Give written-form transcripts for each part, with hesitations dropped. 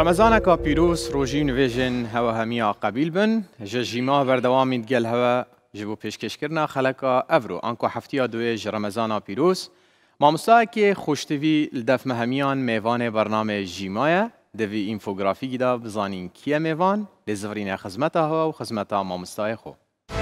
رمضانك پیروز روژی نویژن هوا همیا قبیل بن جیما بردوامی دگل هوا جبو پیشکش کرنا خلقا افرو انکو هفته دوی رمضان پیروز مامستا که خوشتوی لدف مهمیان میوان برنامه جیمایه دوی اینفوگرافی دا بزانین کیه میوان لزورین خدمت هوا و خدمت مامستای خو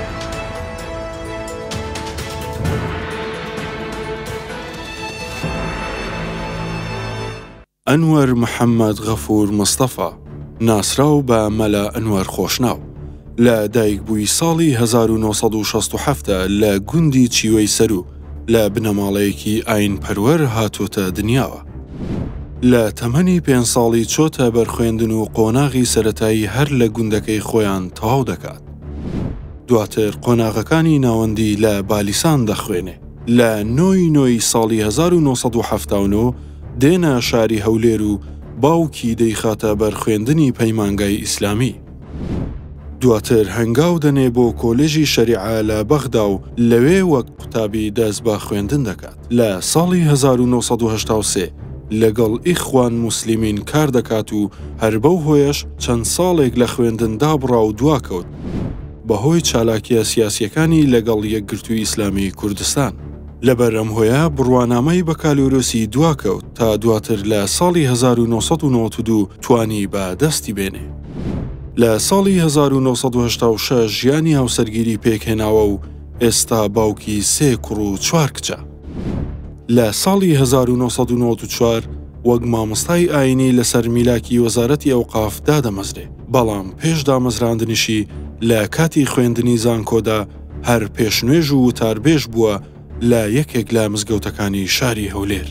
ئەنوەر محەممەد غەفور مستەفا ناسراو بە مەلا ئەنوەر خۆشناو لە دایکبووی ساڵی 1967 لە گوندی چیوەی سەرو لە بنەماڵەیەکی ئاین پەروەر هاتوتە دنیاوە. لە تەمەنی 5 ساڵی چۆتە بەرخوێندن و قۆناغی سەرەتایی هەر لە گوندەکەی خۆیان تەواو دەکات. دواتر قۆناغەکانی ناوەندی لە بالیسان دەخوێنێ. لە نۆی ساڵی 1970 دێنە شاری هەولێر و باوکی دەیخاتە بەرخوێندنی پەیمانگای ئیسلامی. دواتر هەنگاو دەنێ بۆ کۆلێژی شەریعە لە بەغدا و لەوێ وەک قوتابی دەست بە خوێندن دەکات. لە ساڵی 1983 لەگەڵ ئیخوان موسلیمین کار دەکات و هەر بەو هۆیەش چەند ساڵێک لە خوێندندا بڕا و دواکەوت بەهۆی چالاکیە سیاسیەکانی لەگەڵ یەکگرتووی ئیسلامی کوردستان. لەبەر ئەم هۆیە بڕوانامەی بە کالۆرۆسی دواکەوت تا دواتر لە ساڵی 1992 توانی بە دەستی بێنێ. لە ساڵی 1986 ژیانی هاوسەرگیری پێکهێناوە و ئێستا باوکی 3 کوڕ و 4 کچە. لە ساڵی 1994 وەک مامۆستای ئاینی لەسەر میلاکی وەزارەتی ئەوقاف دادەمەزرێ، بەڵام پێش دامەزراندنیشی لە کاتی خوێندنی زانکۆدا هەر پێشنوێژ و وتاربێژ بووە لە یەکێک لە مزگەوتەکانی شاری هەولێر.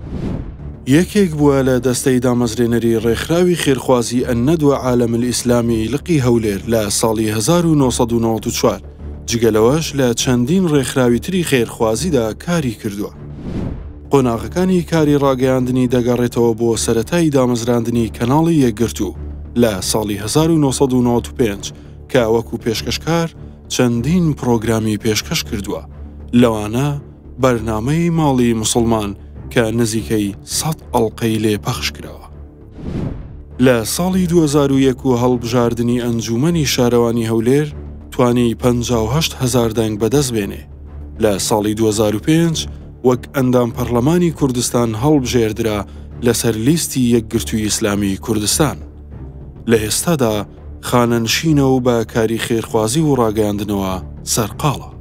یەکێک بووە لە دەستەی دامەزرێنەری ڕێکخراوی خێرخوازی ئەنەدوە عالەم الئیسلامی لقی هەولێر لە ساڵی 1994 جگەلەوەش لە چەندین ڕێکخراوی تری خێرخوازیدا کاری کردووە. قۆناغەکانی کاری ڕاگەیاندنی دەگەڕێتەوە بۆ سەرەتای دامەزراندنی کەناڵی یەکگرتوو لە ساڵی 1995 کە وەکو پێشکەشکار چەندین پرۆگرامی پێشکەش کردووە. لەوانە بەرنامەی ماڵی موسڵمان کە نزیکەی 100 ئەڵقەی لێ پەخش کراوە. لە ساڵی 2001 و هەڵبژاردننی ئەنجومەنی شارەوانی هەولێر توانی 58,000 دەنگ بەدەست بێنێ. لە ساڵی 2005 وەک ئەندام پەرلەمانی کوردستان هەڵبژێردرا لەسەر لیستی یەکگرتووی ئیسلامی کوردستان. لە ئێستادا خانەنشینە و بە کاری خێرخوازی و ڕاگەیاندنەوە سەرقاڵە.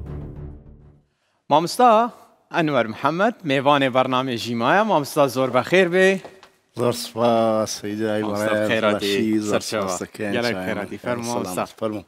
مامستا ئەنوەر محەممەد میوان بەرنامە ژیمایە مامستا زۆر بەخێر بێ. زۆر سوپاس سەیدای خێراتی خێراتی فەرموو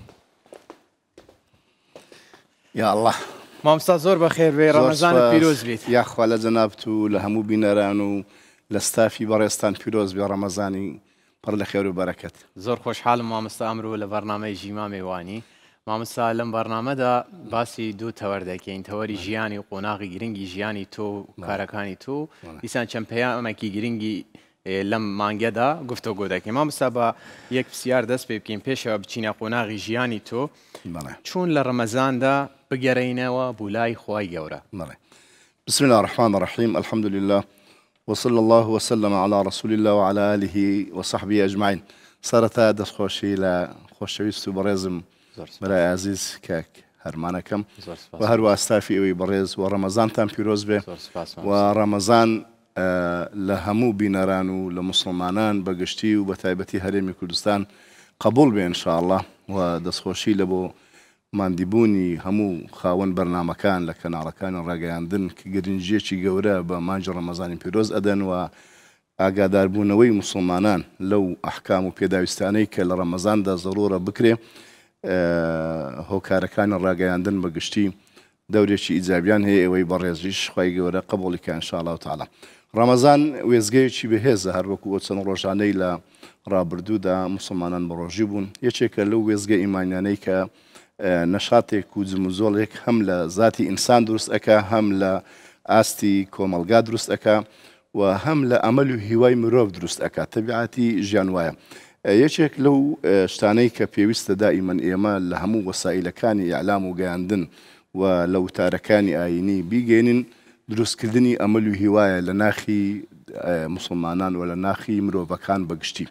یا الله مامستا زۆر بەخێر بێ ڕەمەزانت پیرۆز بیت. یاخوا لە جەنابەت و لە هەموو بینەران و لە ستافی بەڕێستان پیرۆز بێ ڕەمەزانی پڕ لە خێر و بەرەکەت. زۆر خۆشحاڵم مامستا ئەمڕۆ لە بەرنامەی ژیما میوانی. مامستا لەم بەرنامەدا باسی دوو تەوەر دەکەین، تەوەری ژیانی و قۆناغی گرنگی ژیانی تۆ و کارەکانی تۆ. دیسان چەند پەیامێکی گرنگی لەم مانگەدا گفتوگۆ دەکەین. مامستا بە یەک پرسیار دەست پێ بکەین پێشەوە بچینە قۆناغی ژیانی تۆ چۆن لە ڕەمەزاندا بگەڕێینەوە بۆ لای خوای گەورە. بسم الله الرحمن الرحيم الحمد لله وصلى الله وسلم على رسول الله وعلى آله وصحبه أجمعين. سەرەتا دەستخۆشی لە خۆشەویست و بەڕێزم بەلای عزیز کاک هەرمانەکەم و هەروە ستافی ئەوەی بەڕێز و ڕەمەزانتان پیرۆز بێ و ڕەمەزان لە هەموو بینەران و لە موسڵمانان بەگشتی و بە تایبەتی هەرێمی کوردستان قبول بێ ئینشاءالله و دەستخۆشی لە بۆ ماندیبوونی هەموو خاوەن بەرنامەکان لە کەناڵەکانی ڕاگەیاندن کە گرنگیەکی گەورە بە مانجی ڕەمەزانی پیرۆز ئەدەن و ئاگاداربوونەوەی موسڵمانان لەو ئەحکام و پێداویستانەی کە لە ڕەمەزاندا زەڕۆرە بکرێ هۆکارەکانی ڕاگەیاندن بەگشتی دەورێکی ئیجابیان هەیە ئەوەی بەڕێزیش خوای گەورە قبوڵیکە ئینشاءالله تعالی. ڕەمەزان وێزگەیەکی بەهێزە هەر وەکو چەند ڕۆژانەی لە ڕابردوودا موسڵمانان بەڕۆژی بوون. یەکێکە لەو وێزگە ئیمانیانەی کە نەشاتێک و جموزۆڵێک هەم لە ذاتی ئینسان دروست ئەکا هەم لە ئاستی کۆمەلگا دروست ئەکا و هەم لە ئەمەل و هیوای مرۆڤ دروست ئەکات. تەبیعەتی ژیان وایە. یەکێک لەو شتانەی کە پێویستە دائیمەن ئێمە لە هەموو وەسائلەکانی ئیعلام و گەیاندن و لە وتارەکانی ئاینی بیگەێنین دروستکردنی ئەمەل و هیوایە لە ناخی مسلمانان و لە ناخی مرۆڤەکان بەگشتی.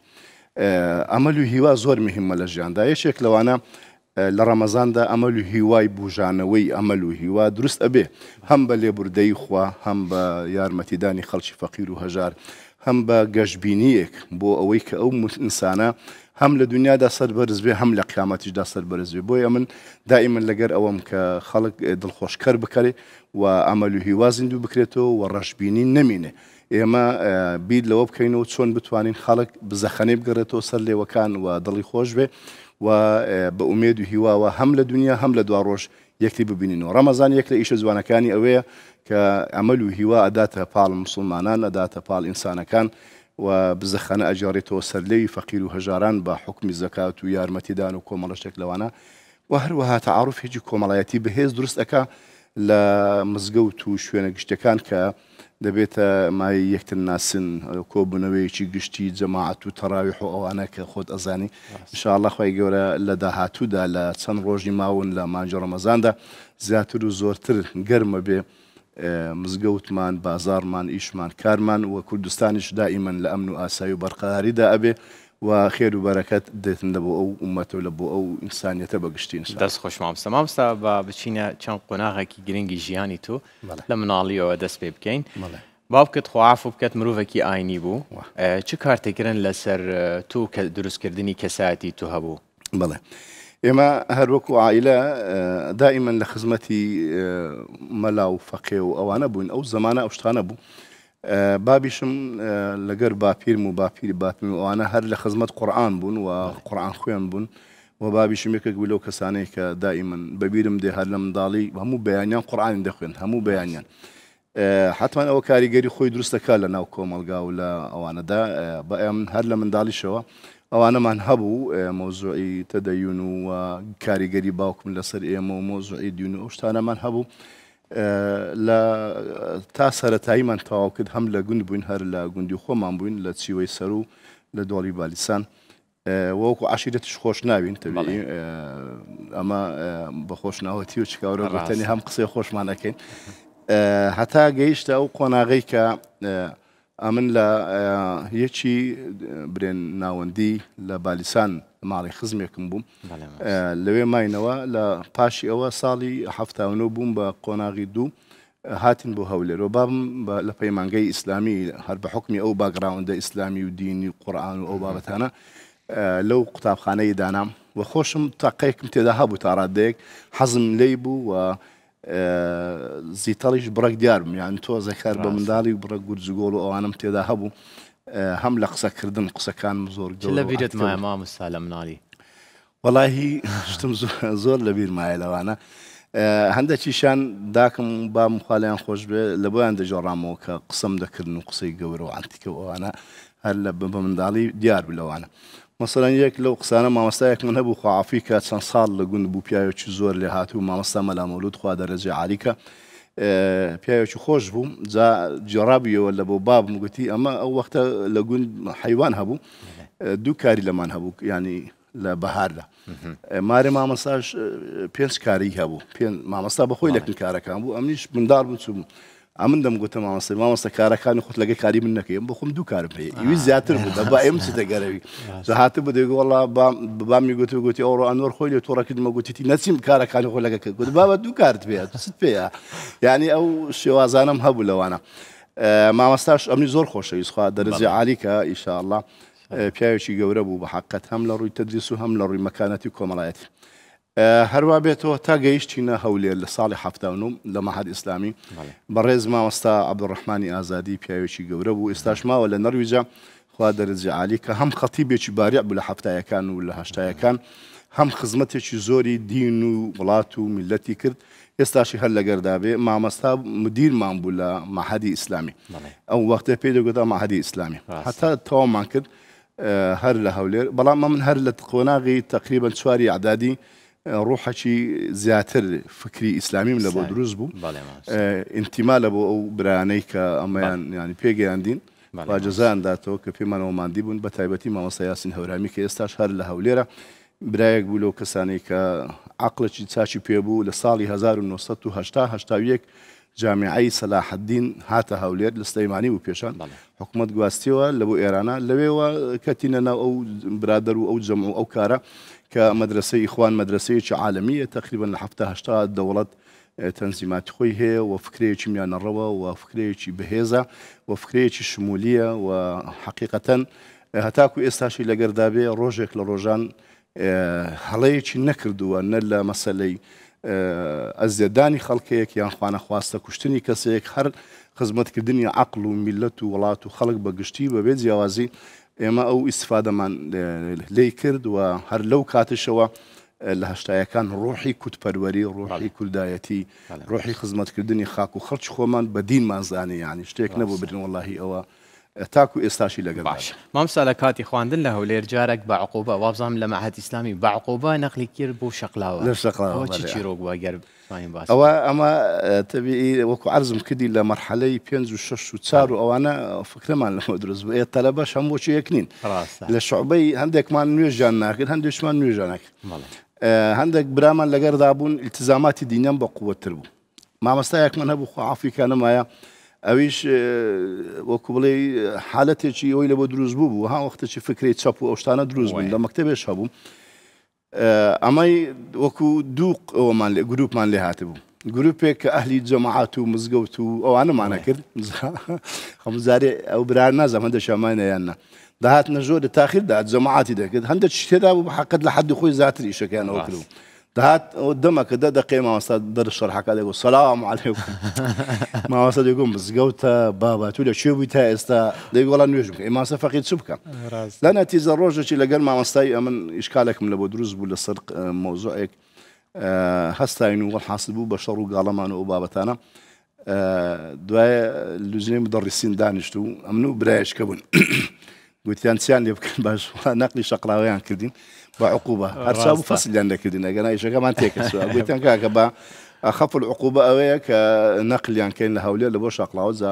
ئەمەل و هیوا زۆر مهمە لە ژیاندا. یەکێک لەوانە لە ڕەمەزاندا ئەمەل و هیوای بوژانەوەی ئەمەل و هیوا دروست ئەبێ، هەم بە لێبوردەی خوا، هەم بە یارمەتیدانی خەڵکی فەقیر و هەژار، هەم بە گەشتبینیەک بۆ ئەوەی کە ئەو ئینسانە هەم لە دنیادا سەربەرز بێ، هەم لە قیامەتیشدا سەربەرز بێ. بۆیە من دائیمەن لەگەر ئەوەم کە خەڵک دڵخۆشکەر بکەرێ و ئەمەل و هیوا زیندوو بکرێتەوە و ڕەشببینی نەمینێ. ئێمە بیر لەوە بکەینەوە چۆن بتوانین خەڵک بزەخەنەی بگەڕێتەوە سەر لێوەکان و دڵی خۆش بێ و بە ئومێد و هیواوە هەم لە دنیا هەم لە دوا ڕۆژ یەکتی ببینینەوە. ڕەمەزان یەک لە ئیشە جوانەکانی ئەوەیە کە ئەمەل و هیوا ئەداتە پاڵ مسلمانان، ئەداتە پاڵ ئینسانەکان و بزەخەنە ئەجارێتەوە سەرلێوی فەقیر و هەژاران بە حکمی زەکات و یارمەتیدان و کۆمەڵەشتێک لەوانە و هەروەها تەعاروفێکی کۆمەڵایەتی بەهێز دروست ئەکا لە مزگەوت و شوێنە گشتەکان کە دەبێتە مای یەکتر ناسن، کۆبوونەوەیەکی گشتی جەماعەت و تەراویح و ئەوانە کە خۆت ئەزانی. ئینشاءڵڵا خوای گەورە لە داهاتوودا لە چەند ڕۆژی ماون لە مانجە ڕەمەزاندا زیاتر و زۆرتر گەرمە بێ مزگەوتمان، بازارمان، ئیشمان، کارمان و کوردستانیش دائیمەن لە ئەمن و ئاسایی و بەرقەراریدا ئەبێ و خێر و بەرەکەت دێتن بۆ ئەو ئومەتە و لە بۆ ئەو ئینسانیەتە بەگشتین. دەست خۆش مامۆستا. مامۆستا بە بچینە چەند قۆناغێکی گرنگی ژیانی تۆ لە مناڵیەوە دەست پێ بکەین. باوکت خواعاف بکات مرۆڤێکی ئاینی بوو، چ کارتێکردن لەسەر تۆ کە دروستکردنی کەسایەتی تۆ هەبوو؟ بەڵێ ئێمە هەروەکو عائیلە دائیمەن لە خزمەتی مەلا و فەقێ و ئەوانە بووین. ئەو زەمانە ئەو شتانە بوو. بابیشم لەگەر باپیرم و باپیری باتم و ئەوانە هەر لە خزمەت قورئان بوون و قورئان خوێن بوون و بابیشم یەکێک بوو لەو کەسانەی کە دائیمەن بەبیرم دێ هەر لە منداڵی هەموو بەیانیان قورئان دەخوێن، هەموو بەیانیان. حتما ئەوە کاریگەری خۆی دروستەکە لە ناو کۆمەلگا و لە ئەوانەدا بە ئێم هەر لە منداڵیشەوە ئەوانەمان هەبوو مۆزوعی تەدەیون و کاریگەری باوکم لەسەر ئێمە و مۆزوعی دیون و ئەو شتانەمان هەبوو. لە تا سەرەتاییمان تەواو کرد، هەم لە گوند بووین هەر لە گوندی خۆمان بووین لە چیوەی سەر و لە دۆڵی بالیسان وەکو عاشیرەتیش خۆش ناوین تەبیعی ئەمە بە خۆشناوەتی و چکاورە گوتنی هەم قسەی خۆشمان دەکەین هەتا گەیشتە ئەو قۆناغەی کە ئەمن لە یەکی برێن ناوەندی لە بالیسان ماڵی خزمێکم بووم لەوێ ماینەوە لە پاشی ئەوە ساڵی 79 بووم بە قۆناغی دوو هاتین بۆ هەولێرەوە بابم لە پەیمانگەی ئیسلامی هەر بە حکمی ئەو باگراوندە ئیسلامی و دینی و قورئان و ئەو بابەتانە لەو قوتابخانەی دانام و خۆشم تاقەیەکم تێدا هەبوو تا ڕادەیەک حەزم لێی بوو و زیتەڵیش بڕێک دیارم یان تۆزە کار بە منداڵی و بڕێک گورجگۆڵ و ئەوانم تێدا هەبوو هەم لە قسەکردن قسەکانم زۆر گەورە لە بیرت مایە مامۆستا لە مناڵی وەڵاهی شتم زۆر لە بیر مایە لەوانە هەندێکیشان داکەم بام خالیان خۆش بێ لە بۆیان دەجۆڕامەوە کە قسەم دەکردن و قسەی گەورە و عەنتیکە و ئەوانە هەر لە بە منداڵی دیار بوو لەوانە مثلا یەک لەو قسانە مامۆستایەک من هەبوو خواعافی کە چەند ساڵ لە گوند بوو پیاوێکی زۆر لێ هاتوو مامۆستا مەلا مەولود خوا دەرەجێ عالیکە پیاوێکی خۆش بوو جا جێڕابیەوە لە بۆ بابم گوتی ئەمە ئەو وەختە لە گوند حیوان هەبوو دوو کاری لەمان هەبوو ینی لە بەهاردا مارێ مامۆستاش 5 کاری هەبوو مامۆستا بەخۆی لەکن کارەکان بوو ئەمنیش منداڵ بوو چوو ئەمن دەمگوتە مامۆستا کارەکانی خۆت لەگە کاری من نەکەم بۆ خۆم دوو کارم پێ ئیوی زیاتر بوو دەبا ئێمە چ دەگەرەوی هاتە بە دەیگو وەڵا بامی گوتی ئەوڕۆ ئەنوەر خۆی لێ تۆڕەکردمە گوتیتی نەچیم کارەکانی خۆ لەگە کرد گوت بابە دوو کارت پێ ست پێە یعنی ئەو شێوازانم هەبوو لەوانە مامۆستاش ئەمنی زۆر خۆشەویست خوا دەرەجێ عالیکە ئینشاءڵڵا پیاوێکی گەورە بوو بە حەقەت هەم لە ڕووی تەدریس و هەم لە ڕووی مەکانەتی و کۆمەڵایەتی هەروە بێتەوە تا گەیشتینە هەولێر لە ساڵی 79 لە مەعهەد ئیسلامی بەڕێز مامۆستا عەبدوڕەحمانی ئازادی پیاوێکی گەورە بوو ئێستاش ماوە لە نەرویجە خوا دەرەجێ عالی کە هەم خەتیبێکی باریع بوو لە هەفتایەکان و لە هەشتایەکان هەم خزمەتێکی زۆری دین و وڵات و میلەتی کرد ئێستاشی هەر لەگەردا بێ مامۆستا مدیرمان بوو لە مەعهەدی ئیسلامی ئەو وەختە پێی دەگوتە مەعهەدی ئیسلامی هەتا تەواومان کرد هەر لە هەولێر بەڵام من هەر لە قۆناغی تقریبا 4 عەدادی ڕوحەکی زیاتر فکری ئیسلامیم لە بۆ دروست بوو ئینتیما لە بۆ ئەو برانەی کە ئەمەیان ینی پێگەیاندین واجەزایان داتەوە کە پێمانەوە ماندی بوون بە تایبەتی مامۆستا یاسین هەورامی کە ئێستاش هەر لە هەولێرە برایەک بوو لەو کەسانەی کە عەقڵێکی چاچی پێبوو لە ساڵی 1981 جامعەی سەلاح الدین هاتە هەولێر لە سلەیمانی و پێشان حکوومەت گواستیەوە لە بۆ ئێرانە لەوێەوە کەتینە ناو ئەو برادەر و ئەو جەمع و ئەو کارە کە مەدرسەی ئیخوان مەدرسەیەکی عالەمیە تقریبا لە 70 دەوڵەت تەنزیماتی خۆی هەیە و فکرەیەکی میانەڕەوە و فکرەیەکی بەهێزە و فکرەیەکی شمولیە و حقیقەتەن هەتاکو ئێستاشی لەگەردابێ ڕۆژێک لە ڕۆژان هەڵەیەکی نەکردووە نە لە مەسەلەی ئەزیێدانی خەڵکەیەک یان خوانەخواستە کوشتنی کەسێک هەر خزمەتکردنی عەقڵ و میلەت و وڵات و خەڵک بەگشتی بەبێ جیاوازی ئێمە ئەو ئیسفادەمان لێی کرد و هەر لەو کاتشەوە لە هەشتایەکان ڕۆحی کوتپەروەری ڕۆحی کوردایەتی ڕۆحی خزمەتکردنی خاک و خەڵکی خۆمان بە دینمان زانێ یانی شتێک نەبوو برن وەڵاهی ئەوە تاکو ئێستاشی لەگەڵ باش مامسا لە کاتی خواندن لە هەولێر جارێک بە عقوبە وابزانم لە مەعهەد ئیسلامی بە عقوبە نەقلی کرد بۆ شەقلاوە لە شەقلاوە چی چیرۆک بووە گەر ئەوە ئەمە تەبیعی وەکو عەرزم کردی لە مەرحەلەی 5 و 6 و 4 و ئەوانە فکرمان لەمە دروست بوو تەلەبەش هەمووچی یەک نین لە شوعبەی هەندێکمان نوێژیان ناکرد هەندێکمان نوێژیان ناکرد هەندێک برامان لەگەردا بوون ئیلتزاماتی دینیان بە قووەتر بوو مامەستایەکمان هەبوو خۆ عەفویکە نەمایە ئەویش وەکو بڵێ حالەتێکی ئەوەی لە بۆ دروست بوو ها وەختێکی فکری چەپ و ئەو شتانە دروست بوون لە مەکتەبێش هەبوو ئەمەی وەکو دوو ئەوەمان گروپمان لێ هاتبوو گروپێک کە ئەهلی جەماعات و مزگەوت و ئەوانەمانە کرد هەمووزارێ ئەو برار نازەم هەندە شەمانەیاننا داهات نەژۆر لە تاخیردا جەماعاتی دەکرد هەندێک شتێدا بوو بەحەقەت لە حەدی خۆی زیاتر ئیشەکەیانەوە کرد دهات دەمەکە دەقێ مامۆستا دەرشەرحەکە دەگوت سەلام عەلەیکوم مامۆستا دەیگوت مزگەوتە بابا تو لە کوێ بووی تا ئێستا دەیگوت وەڵام نوێژ بکە مامۆستا فەقیر چ بکەم لە نەتیجە ڕۆژێکی لەگەڵ مامۆستای ئەمن ئیشکالێکم لە بۆ دروست بوو لەسەر مۆزوعێک هەستاین و وەڵحاسب بوو بە شەڕ و گاڵەمان و ئەو بابەتانە دوایە لوزنەی مدەڕیسین دانیشت و ئەمن و برایشکە بوون گوتیان چیان لێ بکەن باش نەقلی شەقلاوەیان کردین بعقوبة هرسا فصل عندك دينا قال ايش كمان تيكس قلت لك كبا اخف العقوبة اويا كنقل يعني كاين لهوليه اللي بوش اقلاوزا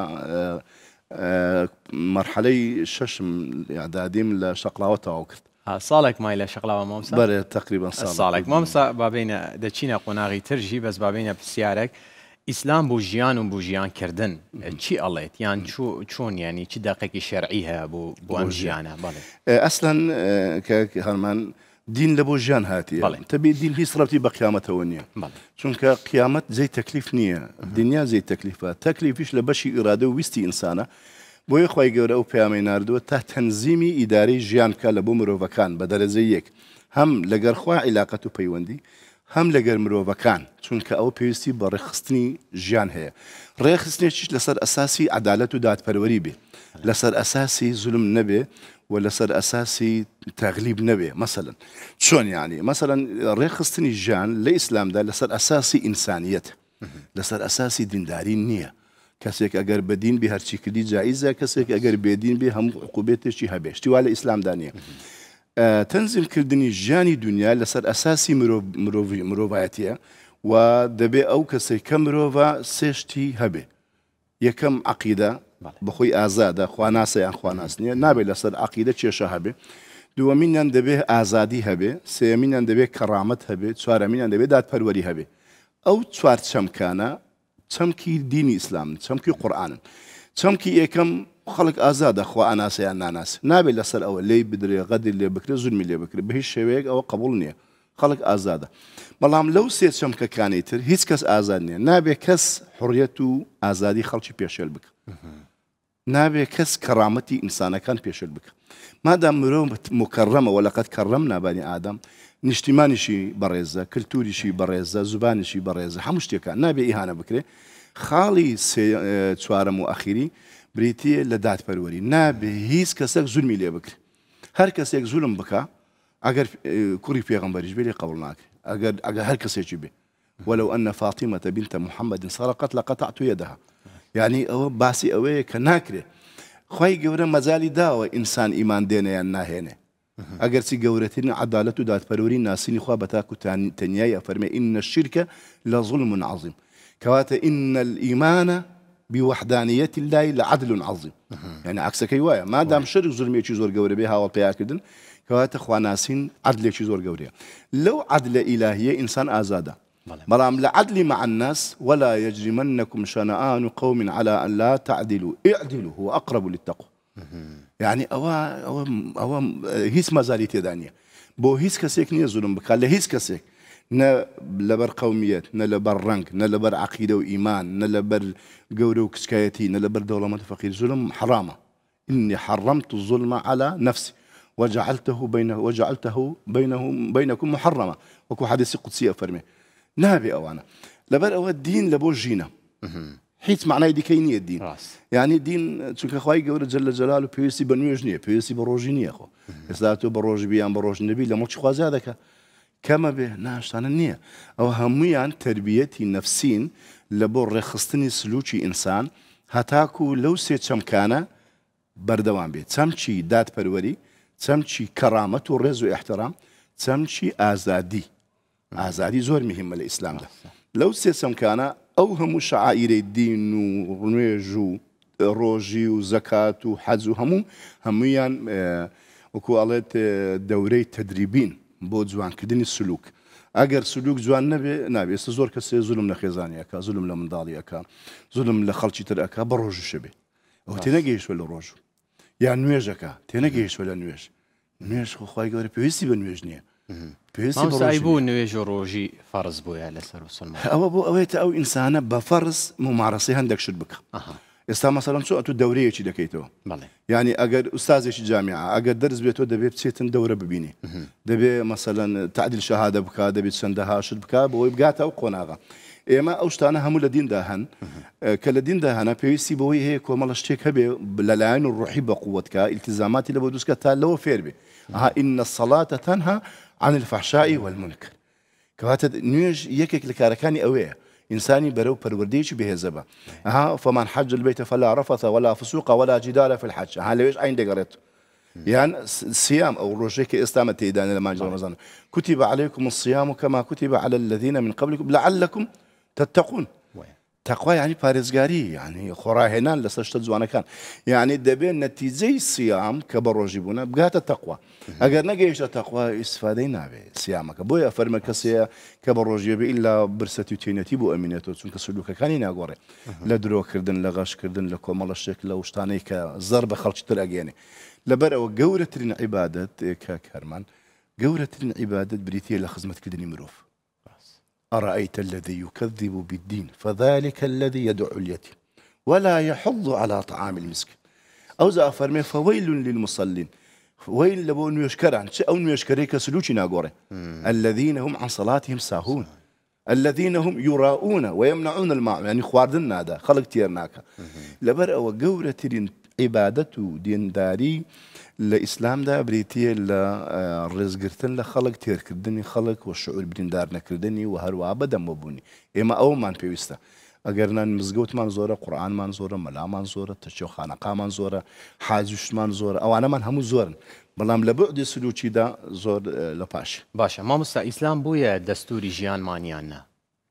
مرحله شش اعداديم لشقلاوتها وكرت صالك ما الى شقلاوه مامسا بله تقريبا صالك مامسا بابينا دچينا قناغي ترجي بس بابينا بسيارك ئیسلام بۆ ژیان و بۆ ژیانکردن چی ئەڵێت یان چۆن ینی چی دەقێکی شەرعی هەیە بۆ ئەم ژیانە ئەسڵەن کە هەرمان دین لە بۆ ژیان هاتیە تەبێ دین هیچ ڕەبتی بە قیامەتەوە نییە چونکە قیامەت جێی تەکلیف نییە دنیا جێی تەکلیفە تەکلیفیش لە بەشی ئیرادە و ویستی ئینسانە بۆیە خی گەورە ئەو پەیامی ناردووە تا تەنزیمی ئیدارەی ژیانکە لە بۆ مرۆڤەکان بە دەرەجەی یەک هەم لەگەر خوا عیلاقەت و پەیوەندی هەم لەگەر مرۆڤەکان چونکە ئەو پێویستی بە ڕێخستنی ژیان هەیە ڕێخستنێکیش لەسەر ئەساسی عەدالەت و دادپەروەری بێ لەسەر ئەساسی زولم نەبێ و لەسەر ئەساسی تەغلیب نەبێ مەسەلەن چۆن یعنی مەسەلەن ڕێخستنی ژیان لە ئیسلامدا لەسەر ئەساسی ئینسانیەت لەسەر ئەساسی دینداری نییە کەسێک ئەگەر بەدین بێ هەرچی کردی جایزە کەسێک ئەگەر بێدین بێ هەموو عقوبێتێکی هەبێ شتی وا لە ئیسلامدا نییە تەنزیمکردنی ژیانی دنیا لەسەر ئەساسی مرۆڤایەتیە و دەبێ ئەو کەسێک کە مرۆڤە سێشتی هەبێ یەکەم عەقیدە بەخۆی ئازادە خواناسە یان خواناس نییە نابێت لەسەر عەقیدە کێشە هەبێ دووەمینیان دەبێ ئازادی هەبێ سێەمینیان دەبێت کەڕامەت هەبێ چوارەمینیان دەبێت دادپەروەری هەبێ ئەو چوار چەمکانە چەمکی دینی ئیسلامن چەمکی قورئانن چەمکی یەکەم خەڵک ئازادە خوا ئەناسەیان ناناس نابێت لەسەر ئەوە لێی بدرێ غەدر لێ بکرێ زولمی لێ بکرێ بە هیچ شێوەیەک ئەوە قبوڵ نییە خەڵک ئازادە بەڵام لەو سێ چەمکەکانی تر هیچ کەس ئازاد نییە نابێت کەس حڕیەت و ئازادی خەڵکی پێشێل بکە نابێت کەس کەڕامەتی ئینسانەکان پێشێل بکە مادام مرۆڤ مکەڕەمە وەلەقەد کەڕەمنا بەنی ئادەم نیشتیمانیشی بەڕێزە کلتوریشی بەڕێزە زوبانیشی بەڕێزە هەموو شتێکان نابێت ئیهانە بکرێ خاڵی چوارەم و ئەخیری بریتیە لە دادپەروەری نابێ هیچ کەسێک زولمی لێ بکرێ هەر کەسێک زولم بکە ئەگەر کوڕی پێغەمبەریش بێ لێ قبوڵ ناکرێ ئەگەر هەر کەسێکی بێ وەلەو ئەنە فاتیمەتە بینتە محەممەد سەرقەت لەقەتعت یەدەها یعنی ئەوە باسی ئەوەیە کە ناکرێ خی گەورە مەجای داوە ئینسان ئیمان دێنەیان ناهێنێ ئەگەرچی گەورەترین عەدالەت و دادپەروەری ناسینی خوا بە تاک و تەنیایی ئەفەرمێ ئینە الشیرکە لەظولم عەظیم کەواتە ئینە الئیمانە بوحدانية الله لعدل عظيم يعني عكسك وايا ما دام شرك زلمي شي زور قوري بها والبيا كردن كوات اخواناسين عدل شي زور قوري لو عدل الهيه انسان ازاده بەڵام لە عدلی مع الناس ولا يجرمنكم شنآن قوم على أن لا تعدلوا اعدلوا هو أقرب للتقوى يعني ئەوە هیچ مەزاری تێدا نییە بۆ هیچ کەسێک نییە زولم بکات لە هیچ کەسێک نە لەبەر قەومیەت نە لەبەر ڕەنگ نە لەبەر عەقیدە و ئیمان نە لەبەر گەورە و کچکایەتی نە لەبەر دەوڵەمەند و فەقیر زولم حرامە إني حرمت الظلم على نفسي وجعلته بينكم محرمة وكو حديث قدسي أفرمي نابي أوانا لبر أو الدين لبو جينا حيث معناه دي كينية الدين يعني الدين چونك خواهي قول جل جلاله بيوسي بنويجنية بيوسي بروجينية خو إسلاتو بروج بيان بروج النبي لموش خوازي هذاك كما به ناشتان النية أو هميان تربيتي نفسين لبو رخصتني سلوكي إنسان هتاكو لو سيت شمكانه بەردەوام بێت چەمچی دادپەروەری چەمچی کەرامەت و ڕێز و احترام چەمچی ئازادی زۆر مهمە لە ئیسلامدا لەو سێ چەمکانە ئەو هەموو شعائیرەی دین و نوێژ و ڕۆژی و زەکات و حەج و هەموویان وەکو ئەڵێت دەورەی تەدریبین بۆ جوانکردنی سلوک ئەگەر سلوک جوان نابێ ئێستا زۆر کەسێ زولم لە خێزانی ئەکا زولم لە منداڵی ئەکا زولم لە خەڵکی تر ئەکا بە ڕۆژشە بێ ئەو تێنەگەیشتوە لە ڕۆژ یان نوێژەکە تێنەگەیشتوە لە نوێژ خۆخوای گەورە پێویستی بە نوێژ نییە پێویستی بوو نوێژ و ڕۆژی فەرز بووە لەسەر ئەوە بۆ ئەوەیە ئەو ئینسانە بە فەرز ممارەسەی هەندێک شت بکە ئێستا مەسەڵەن چۆ ئەتو دەورەیەکی دەکەیتەوە یعنی ئەگەر ئوستازێکی جامیعە ئەگەر دەرس بێتەوە دەبێت بچێتن دەورە ببینی دەبێت مەسەڵەن تعدیل شەهادە بکە دەبێت چەندەها شت بکە بۆی بگاتە ئەو قۆناغا ئێمە ئەو شتانە هەموو لە دیندا هەن کە لە دیندا هەنە پێویستی بەوەی هەیە کۆمەڵە شتێک هەبێ لەلایەن و ڕوحی بە قووەتکە ئیلتیزاماتی لە بۆ دروستکە تا لەوە فێر بێ إن الصلاة تنهى عن الفحشاء والمنكر کەواتە نوێژ یەکێک لە کارەکانی ئەوەیە ئینسانی بەرەو پەروەردەیەکی بەهێزە بە فمن حج البيت فلا رفث ولا فسوق ولا جدال في الحج لەوێش ئاین دەگەڕێت يان صيام أو روجيك إسلام تيدان لما جاء رمضان كتب عليكم الصيام كما كتب على الذين من قبلكم لعلكم تتقون تقوى يعني بارزقاري يعني خراهنان لسشت زوانا كان يعني دبين نتيجة الصيام كبروجيبونا بقات التقوى أجر نجيش التقوى استفادينا به صيامك بويا فرمك سيا كبروجيب إلا برستي تينتي بو أمينته تون كسلوك كان يناقوري لا درو كردن لا غش كردن لكم الله الشكل لو اشتاني كزرب خلش تلاقيني لبر أو جورة العبادة كهرمان جورة العبادة بريتية لخدمة كدني مروف أرأيت الذي يكذب بالدين فذلك الذي يدعو اليتيم ولا يحض على طعام المسكين أو زا فرمي فويل للمصلين ويل لبون يشكران أو يشكريك سلوكي ناقوري الذين هم عن صلاتهم ساهون الذين هم يراؤون ويمنعون الماء يعني خواردن نادا خلق تيرناك لبر أو جورة عبادة دين داري الإسلام دا بريتية لرزقرتن لخلق تيركردني خلق والشعور بدين دار نكردني وهروا أبدا مبوني إما أو مان بيوستا أجرنا مزجوت منزورة قرآن منزورة ملا منزورة تشوخ خانقة منزورة حاجش منزورة أو أنا من هم زورن بلام لبعد سلوكي دا زور لباش باشا ما مستا إسلام بويا دستوري جيان مانيانا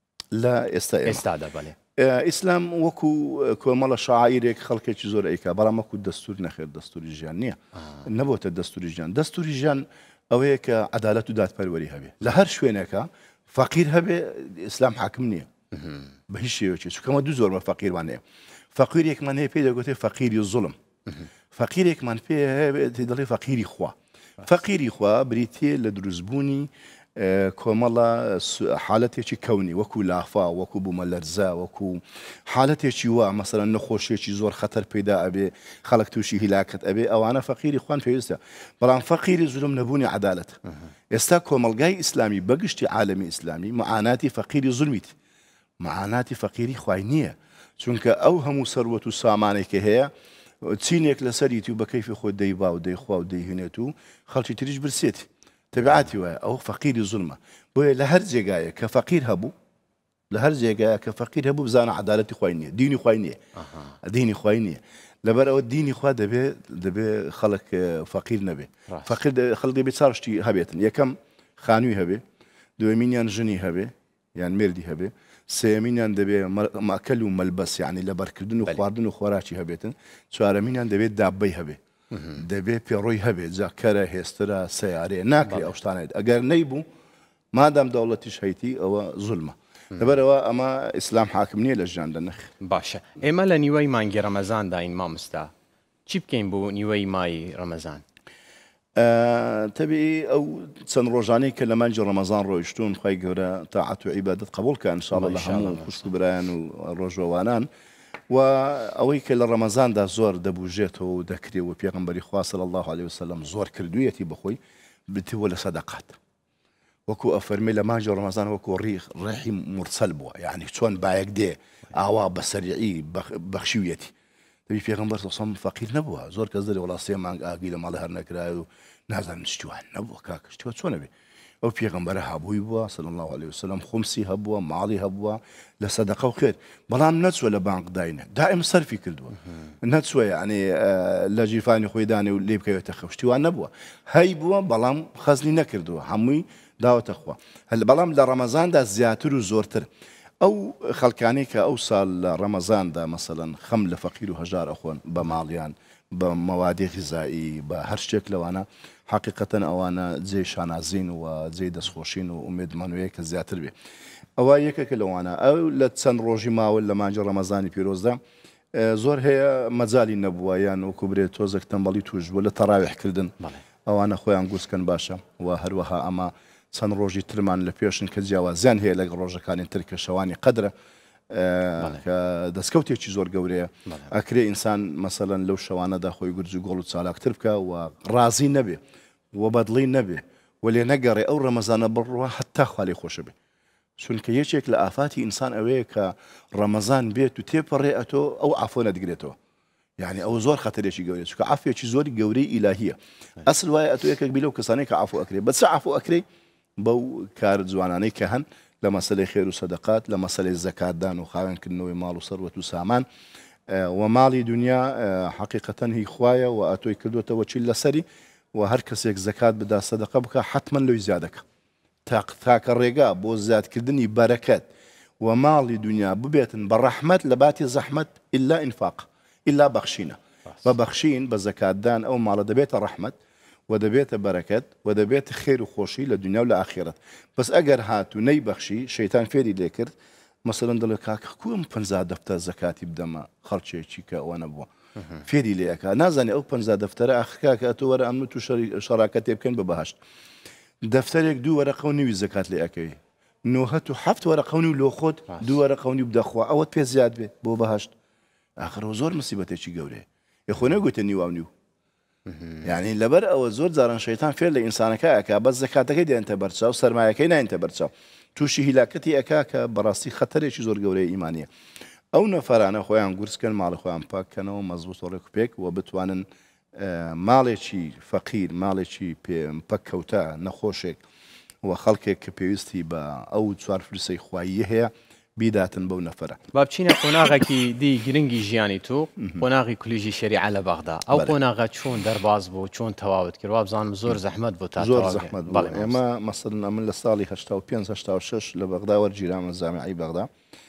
لا استادا بالي ئیسلام وەکو کۆمەڵە شاعیرێک خەڵکێکی زۆر ئەیکا بەڵام وەکو دەستور نەخێر دەستوری ژیان نییە نەبووتە دەستوری ژیان دەستوری ژیان ئەوەیە کە عەدالەت و دادپەروەری هەبێ لە هەر شوێنێکە فەقیر هەبێ ئیسلام حاکم نییە بە هیچ شێوەیەکی چونکەمە دوو زۆرمە فەقیرمان هەیە فەقیرێکمان هەیە پێی دەگوتێ فەقیری زوڵم فەقیرێکمان پێ هەیە دەڵێ فەقیری خوا فەقیری خوا بریتیە لە دروستبوونی کۆمەڵە حالەتێکی کەونی وەکو لافا وەکو بوومە لەرزە وەکو حالەتێکی وا مەسەڵەن نەخۆشیێکی زۆر خەتەر پەیدا ئەبێ خەڵک تووشی هیلاکت ئەبێ ئەوانە فەقیری خوان پێویستە بەڵام فەقیری زولم نەبوونی عەدالەت ئێستا کۆمەڵگای ئیسلامی بەگشتی عالەمی ئیسلامی معاناتی فەقیری زولمیت معاناتی فەقیری خوای نییە چونکە ئەو هەموو سەروەت و سامانێکی هەیە چینێک لەسەریتی و بە کەیفی خۆ دەیبا و دەیخوا و دەیهێنێت و خەڵکی تریش برسێتی تبعاتي ويا أو فقير ظلمة بويا لهر جيجاية كفقير هبو لهر جيجاية كفقير هبو بزانا عدالتي خوينية ديني خوينية ديني خوينية لبر أو الديني خوا دبي خلق فقير نبي فقير خلق دبي صارشتي هبيتن يكم خانوي هبي دومينيان جني هبي يعني مردي هبي سيمينيان دبي مأكل وملبس يعني لبر كردن وخواردن وخوراتي هبيتن شوارمينيان دبي دابي هبي دەبێ پێڕۆی هەبێت جاکەرە هێسترە سیارێ ناکرێ ئەو شتانێت ئەگەر نەیبوو مادام دەوڵەتیش هەیتی ئەوە زولمە لەبەرەوە ئەمە ئیسلام حاکم نییە لە ژیان لە نرخ. باشە ئێمە لە نیوەی مانگی ڕەمەزان داین مامۆستا چی بکەین بۆ نیوەی مای ڕەمەزان؟ تەبی ئەو چەند ڕۆژانەی کە لە مانجی ڕەمەزان ڕۆیشتون خی گەورە تاعەت و عیبادەت قبولکە ئینشاڵڵا لە هەموو خوشک و برایان و ڕۆژەوانان و ئەوەی کە لە ڕەمەزاندا زۆر دەبوژێتەوە و دەکرێت و پێغەمبەری خوا صلی الله عليه وسلم زۆر کردوویەتی بەخۆی بتیوە لە سەدەقات وەکو ئەفەرمێ لە مانجی ڕەمەزان وەکو ڕێحی مرسەل بووە یعنی چۆن بایەک دێ ئاوا بە سەریعی بەخشیویەتی دەبی پێغەمبەر سەڵسەڵام فەقیر نەبووە زۆر کەس دەری وەڵا سێ مانگ ئاگی لە ماڵی هەر نەکرای و نازانم شتیوان نەبووە کاکە شتیوە چۆنە بێ ئەو پێغەمبەرە هابووی بووە صلی الله عليه وسلم خومسی هەبووە ماڵی هەبووە لە سەدەقە و خێر بەڵام نەچووە لە بانک داینە دائم سەرفی کردووە نەچووە یعنی لە جیفانی خۆی دانێ و لێ بکەوێتە خەو شتیوان نەبووە هەی بووە بەڵام خەزنی نەکردووە هەمووی داوەتە خوا بەڵام لە ڕەمەزاندا زیاتر و زۆرتر ئەو خەڵکانی کە ئەو ساڵ لە ڕەمەزاندا مەسەڵەن خەم لە فەقیر و هەژار ئەخۆن بە ماڵیان بە مەوادی غیزایی بە هەر شتێک لەوانە حقیقەتەن ئەوانە جێی شانازین و جێی دەستخۆشین و ئومێدمانوەیە کە زیاتر بێ ئەوە یەکێکە لەوانە ئەو لە چەند ڕۆژی ماوە لە مانجی ڕەمەزانی پیرۆزدا زۆر هەیە مەجای نەبووە یان وەکو برێت تۆزێک تەمبەڵی توش بووە لە تەراویحکردن ئەوانە خۆیان گوسکەن باشە و هەروەها ئەمە چەند ڕۆژی ترمان لە پێشن کە جیاوازیان هەیە لەگە ڕۆژەکانی ترکە شەوانی قەدرە کە دەستکەوتێکی زۆر گەورەیە ئەکرێ ئینسان مەسەڵەن لەو شەوانەدا خۆی گورج و گۆڵ و چالاکتر بکە و ڕازی نەبێ و بەدڵی نەبێ و لێ نەگەڕێ ئەو ڕەمەزانە بڕوە هەتا خاڵی خۆشە بێ چونکە یەکێک لە ئافاتی ئینسان ئەوەیە کە ڕەمەزان بێت و تێپەڕێ ئەتۆ ئەو ئافۆ نەدگرێتەوە یعنی ئەو زۆر خەتەرێکی گەورەیە چونکە ئافێکی زۆری گەورەی ئیلاهیە ئەسڵ وایە ئەتۆ یەکێک بی لەو کەسانەی کە ئافۆ ئەکرێ بە چ ئافۆ ئەکرێ بەو کار جوانانەی کە هەن لە مەسەلەی خێر و سەدەقات لە مەسەلەی زەکاتدان و خاوێنکردنەوەی ماڵ و سەروەت و سامان و ماڵی دنیا حقیقەتەن هی خوایە و ئەتۆی کردوێتەوە چی لەسەری و هەر کەسێک زەکات بدا سەدەقە بکە حتمما لەوی زیادەکە تاکە ڕێگا بۆ زیادکردنی بەرەکەت و ماڵی دنیا ببێتن بە ڕەحمەت لە باتی زەحمەت ئیلا ئینفاق ئیلا بەخشینە بە بەخشین بە زەکاتدان ئەو ماڵە دەبێتە ڕەحمەت و دەبێتە بەرەکەت و دەبێتە خێر و خۆشی لە دنیا و لە ئاخرەت بەس ئەگەر هات و نەیبەخشی شەیتان فێری لێ کرد مەسەڵەن دەڵێ کاکە کوم 50 دەفتەر زەکاتی بدەمە خەڵکێکی کە ئەوە نەبووە فێری لێەکە نازانێ ئەو 50 دەفتەرە ئاخکاکە ئەتۆ وەرە ئەمن و شەراکە تێ بکەن بە بەهەشت دەفتەرێک دوو وەرەقە و نیوی زەکات لێ ئەەکەوی 97 وەرەقە و نیو لۆ خۆت دوو وەرەقە و نیو بدەخوا ئەوەت پێ زیاد بێ بۆ بەهەشت ئاخرەوە زۆر مصیبەتێکی گەورەیە یخۆ نەگوتە نیو نیو یعنی لەبەر ئەوە زۆر جاران شەیتان فێر لە ئینسانەکەیەکە بەس زەکاتەکەی دێنتە بەرچاو سەرمایەکەی ناینتە بەرچاو تووشی هیلاکەتی ئەکا کە بەڕاستی خەتەرێکی زۆر گەورەی ئیمانیە ئەو نەفەرانە خۆیان گورسکەن ماڵی خۆیان پاککەنەوە مەزبوط و ڕێکوپێک و بتوانن ماڵێکی فەقیر ماڵێکی پەککەوتە نەخۆشێک و خەڵکێک کە پێویستی بە ئەو چوار فرسەی خواییە هەیە بیداتن بەو نەفرە با بچینە قۆناغێکی دی گرنگی ژیانی تۆ قۆناغی کولیژی شەریعە لە بەغدا ئەو قۆناغە چۆن دەرباز بوو چۆن تەواوت کرد وا بزانم زۆر زەحمەت بۆ تا زۆر زەحمەت بوو ئێمە مەسەڵەن من لە ساڵی 85-86 لە بەغدا وەرگیرامە جامعەی بەغدا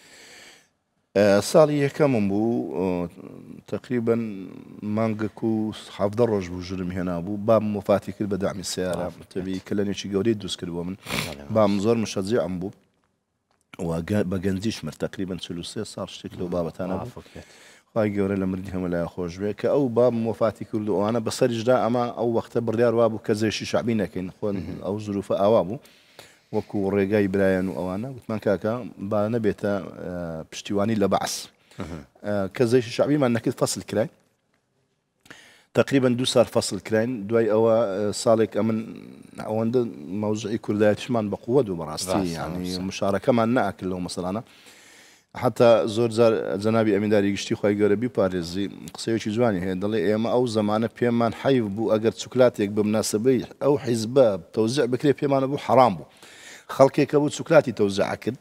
ساڵی یەکەمم بوو تقریبا مانگێک و 17 ڕۆژ بوو ژرم هێنا بوو بام وفاتی کرد بە دامی سیارە تەبی کلەنێکی گەورەی دروست کردبووە من بام زۆر مشەجیعم بوو بە گەنجیش مرد تقریبا 43 ساڵ شتێک لەو بابەتانە بوو خی گەورە لە مردی هەمە لای خۆش بێ کە ئەو بام وفاتی کرد و ئەوانە بەسەریشدا ئەمە ئەو وەختە بڕیار وا بوو کە زێشی شعبی نەکەین خۆن ئەو زروفە ئاوا بوو وەکو ڕێگای برایەن و ئەوانە وتمان کاکە با نەبێتە پشتیوانی لە بەعس کە زەیشی شعبیمان نەکرد فەسل کرای تقریبا 2 سال فەسل کراین دوای ئەوە ساڵێک ئەمن ئەوەندە مەوزعی کوردایەتیشمان بە قووە و بەڕاستی ینی مشارەکەمان نەئاکرد لەو مەسەڵانە حتا زۆر جار جەنابی ئەمینداری گشتی خۆی گەورە بیپارێزی قسەیەکی جوانی هەیە دەڵێ ئێمە ئەو زەمانە پێمان حەیف بوو ئەگەر چوکلاتێک بە مناسبەی ئەو حیزبە تەوزیع بکرێ پێمانە بوو حەرام بوو خەڵکێکە بوو چوکلاتی تەوزیع کرد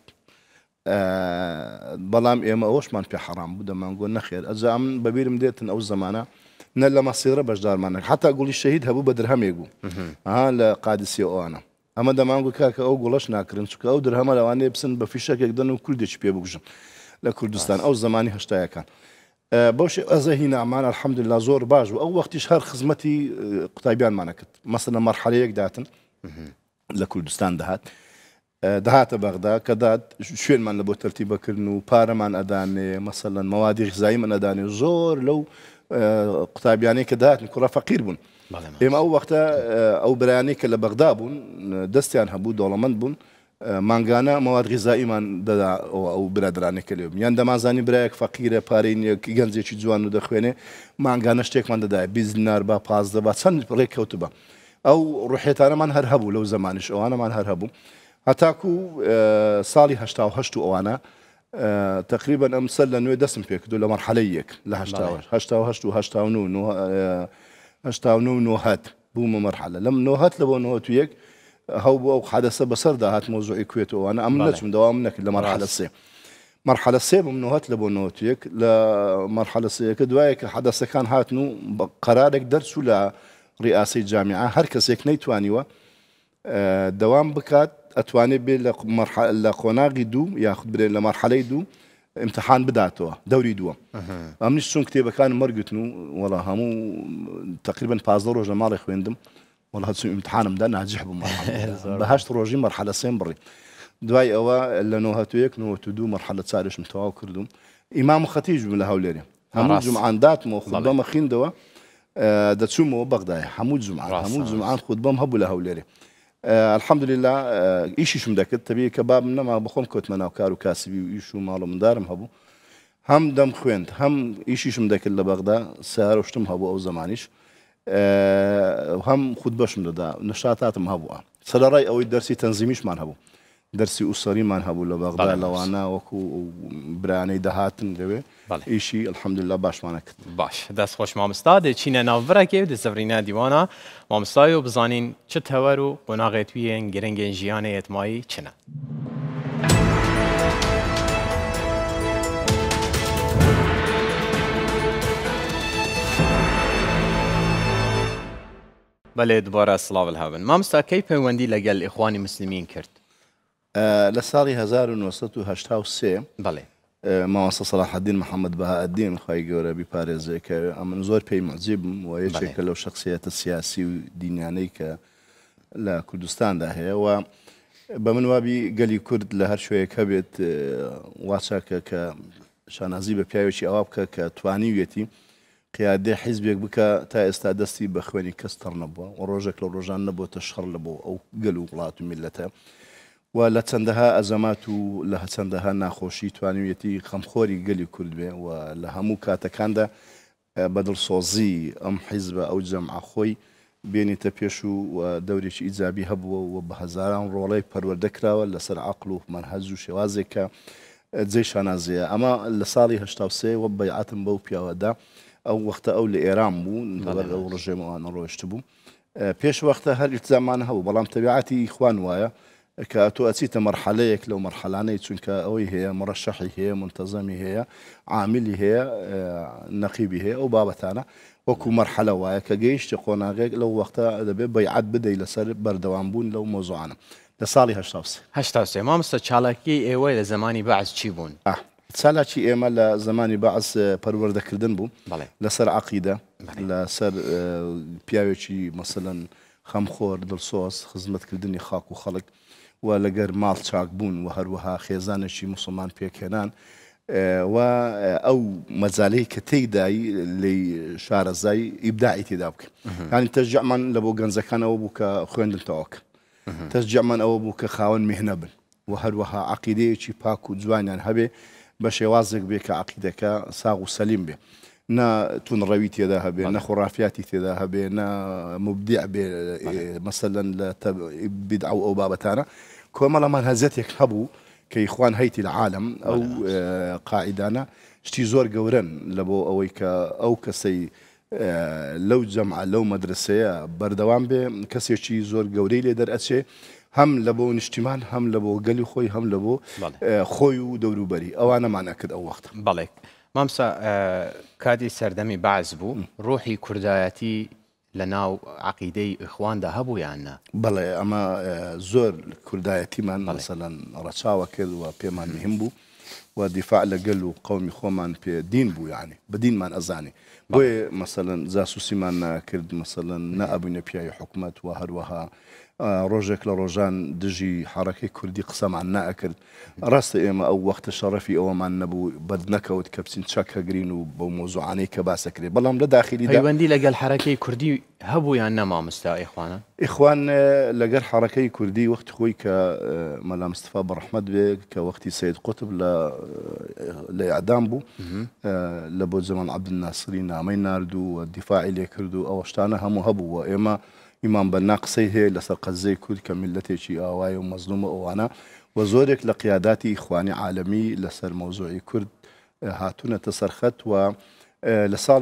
بەڵام ئێمە ئەوەشمان پێ حەرام بوو دەمانگۆ نەخێر ئەجا من بەبیرم دێتن ئەو زەمانە نە لە مەسیرە بەشدارمانە حتا گوڵی شەهید هەبوو بە درهەمێک بوو لە قادسیە ئەوانە ئەمە دەمانگو کاکە ئەو گوڵەش ناکردن چکە ئەو درهەمە لەوانەیە بسن بە فیشەکێک دەن و کوردێکی پێ بگوژن لە کوردستان ئەو زمانی هەشتایەکان بەوشی ئەزەهی نامان الحەمدلله زۆر باش بوو ئەو وەختیش هەر خزمەتی قوتابیانمانە کرد مەسەلەن مەرحەلەیەک داتن لە کوردستان دەهات دەهاتە بەغدا کە داد شوێنمان لە بۆ تەرتیبەکردن و پارەمان ئەدانێ مەسەڵەن مەوادی غذاییمان ئەدانێ زۆر لەو قوتابیانەی کە داهاتن کوڕە فەقیر بوون ئێمە ئەو وەختە ئەو برایانەی کە لە بەغدا بوون دەستیان هەبوو دەوڵەمەند بوون مانگانە مەواد غذاییمان دەدا ئەو برادرانێکە لێ یان دەمازانی برایەک فەقیرە پارەی گەنجێکی جوان و دەخوێنێ مانگانە شتێکمان دەدای 20 دینار با 15 با چەند ڕێککەوت بە ئەو ڕوحێتانەمان هەر هەبوو لەو زمانش ئەوانەمان هەر هەبوو هەتاکو ساڵی هەشت و ئەوانە تقریبا ئەم سەر لە نوێ دەستم پێکردو لە مەرحەلەی یەک لە هەشتا و نۆهات بوومە مەرحەلە لەم نۆهات لە بۆ نۆهەت و یەک هەو بۆ ئەو حادەسە بەسەردا هات مۆزوعی کوێتەوەوانە ئەم نەچم دەوام نەکرد لە مەرحەلە سێ مەرحەلە سێ بم نۆهەت لە بۆ نۆهەت و یەک لە مەرحەلە سێیەکە دوایە کە حادەسەکان هاتن و قەرارێک دەرچوو لە ڕیاسی جامیعە هەر کەسێک نەیتوانیوە دەوام بکات ئەتوانێت بێت لە قۆناغی دوو یاخود برێن لە مەرحەلەی دوو امتحان بداتەوە دەوری دووە ئەمنیش چون کتێبەکان مەرگتن و وەڵا هەموو تقریبا 15 ڕۆژ لە ماڵی خوێندم وەڵا هەچوو امتحانمدا ناجح بووم بە 8 ڕۆژی مەرحەلە سێم بڕی دوای ئەوە لە 1992 مەرحەلە چارشم تەواو کردوم ئیمام و خەتیج بووم لە هەولێرێ هەموو جومعان داتمەوە خوتبەمە خوێندەوە دەچوومەوە بەغدایە هەموو جومعان خوتبەم هەبوو لە هەولێرێ الحەمدولله ئیشیشم دەکرد تەبیە کە بابم نەما بخۆم کۆتمە ناو کار و کاسبی و ئیش و ماڵ و مندارم هەبوو هەم دەم خوێند هەم ئیشیشم دەکرد لە بەغدا سیارۆشتم هەبوو ئەو زمانیش هەم خوتبەشم دەدا نشاتاتم هەبووە سەرەڕای ئەوەی دەرسی تەنزیمیشمان هەبوو دەرسی ئوسەریمان هەبوو لە بەغدا لەوانە وەکو برانەی دەهاتن لەوێ ئیشی الحەمدولله باشمانە کرد باش دەست خۆش مامۆستا دەچینە ناوڤڕێکێ دەزەڤرینە دیوانە مامۆستای و بزانین چ تەوەر و قۆناغێتویەن گرنگێن ژیانە یەتمایی چنە بەڵێ دوبارە سڵاو هەبن مامۆستا کەی پەیوەندی لەگەڵ ئیخوانی مسلمین کرد لە ساڵی 1983 بەڵێ مامۆستا سەلاحەدین محەممەد بەهائەدین خی گەورە بیپارێزێ کە ئەمن زۆر پێی مەعجیبم و یەکێکە لەو شخصیەتە سیاسی و دینیانەی کە لە کوردستاندا هەیە و بە من وابی گەلی کورد لە هەر شوەیەک هەبێت واچاکە کە شانازی بە پیاوێکی ئەوە بکە کە توانیوێتی قیادێ حیزبێک بکە تا ئێستا دەستی بە خوێنی کەس تەڕ نەبووە و ڕۆژێک لە ڕۆژان نەبووتە شەڕ لە بۆ ئەو گەل و وڵات و میلەتە و لە چەندەها ئەزەمات و لە چەندەها ناخۆشی توانویەتی خەمخۆری گەلی کورد بێ و لە هەموو کاتەکاندا بەدڵسۆزی ئەم حیزبە ئەو جەمعە خۆی بێنێتە پێش و دەورێکی ئیجابی هەبووە و بە هەزاران ڕۆڵەی پەروەردەکراوە لەسەر عەقڵ و مەنهەج و شێوازێکە جێی شانازیە ئەمە لە ساڵی 83 وە بەیعەتم بەو پیاوەدا ئەو وەختە ئەو لە ئێران بوو ئەو ڕژێمەوانە ڕۆیشت بوو پێش وەختە هەر ئیلتزامان هەبوو بەڵام تەبیعەتی خوان وایە کە تۆ ئەچیتە مەرحەلەیەک لەو مەرحەلانەی چونکە ئەوەی هەیە مڕەشەحی هەیە منتەزەمی هەیە عاملی هەیە نەقیبی هەیە ئەو بابەتانە وەکو مەرحەلە وایە کە گەیشتی قۆناغێک لەو وەختە دەبێت بەیعەت بدەی لەسەر بەردەوام بوون لەو مۆزوعانە لە ساڵی 83 مامۆستا چالاکی ئێوە لە زمانی بەعز چی بوون؟ چالاکی ئێمە لە زمانی بەعز پەروەردەکردن بوو لەسەر عەقیدە لەسەر پیاوێکی مەسەلەن خەمخۆر دڵسۆز خزمەتکردنی خاک و خەڵک و لەگەر ماڵ چاک بوون و هەروەها خێزانێکی موسڵمان پێکهێنان و ئەو مەجالەی کە تێیدایی لی شارەزای ئیبداعی تێدا بکە یانی تەشجیعمان لە بۆ گەنجەکانەوە بوو کە خوێندنتەوەک تەشجیعمان ئەوە بوو کە خاوەن میهنە بن و هەروەها عەقیدەیەکی پاک و جوانیان هەبێ بە شێوازێک بێ کە عەقیدەکە ساغ و سەلیم بێ نە تونڕەوی تێدا هەبێ نە خوڕافیاتی تێدا هەبێ نە مبدیع بێ مەسەلەن لە بیدع و ئەو بابەتانە کۆمەڵەمان هەزەتێک هەبوو کە ئیخوان هەیتی لە عالم ئەو قاعیدانە شتی زۆر گەورن لە بۆ ئەوەی کە ئەو کەسەی لەو جەمعە لەو مەدرسەیە بەردەوام بێ کەسێکی زۆر گەورەی لێ دەرئەچێ هەم لە بۆ نیشتیمان هەم لە بۆ گەلی خۆی هەم لە بۆ خۆی و دەوروبەری ئەوانەمانە کرد ئەو وەختە بەڵێ مامۆستا کاتی سەردەمی بەعز بوو ڕۆحی کوردایەتی لە ناو عەقیدەی ئیخواندا هەبوو یان نە؟ بەڵێ ئەمە زۆر کوردایەتیمان مەسەلەن ڕەچاوە کرد و پێمان مهم بوو و دیفاع لەگەل و قەومی خۆمان پێ دین بوو یعنی بە دینمان ئەزانی بۆیە مەسەلەن جاسوسیمان ناکرد مەسەلەن نەئەبووینە پیاوی حکوومەت و هەروەها ڕۆژێک لە ڕۆژان دژی حرەکەی کوردی قسەمان ناکرد ڕاستە ئێمە ئەو وەختە شەڕەفی ئەوەمان نەبوو بەد نەکەوت کە بچین چەک هەگرین و بەو مۆزوعانەی کە باسەکرێت بەڵام لە داخلیدا پەیوەندی لەگەڵ حرەکەی کوردی هەبوو یان نە مامۆستا ئیخوانە ئیخوان لەگەر حرەکەی کوردی وەختی خۆی کە مەلا مستەفا بەڕەحمەت بێ کە وەختی سید قوتب لە ئیعدام بوو لە بۆ جەمال عەبدولناسری نامەی ناردوو و دیفاعی لێ کرد و ئەوە شتانە هەموو هەبوو و ئێمە ئیمان بەنا قسەی هەیە لەسەر قەزەی کورد کە میلەتێکی ئاوایە و مەزلومە ئەوانە و زۆرێک لە قیاداتی ئیخوانی عالەمی لەسەر مەوزوعی کورد هاتوونەتە سەرخەت و لە ساڵی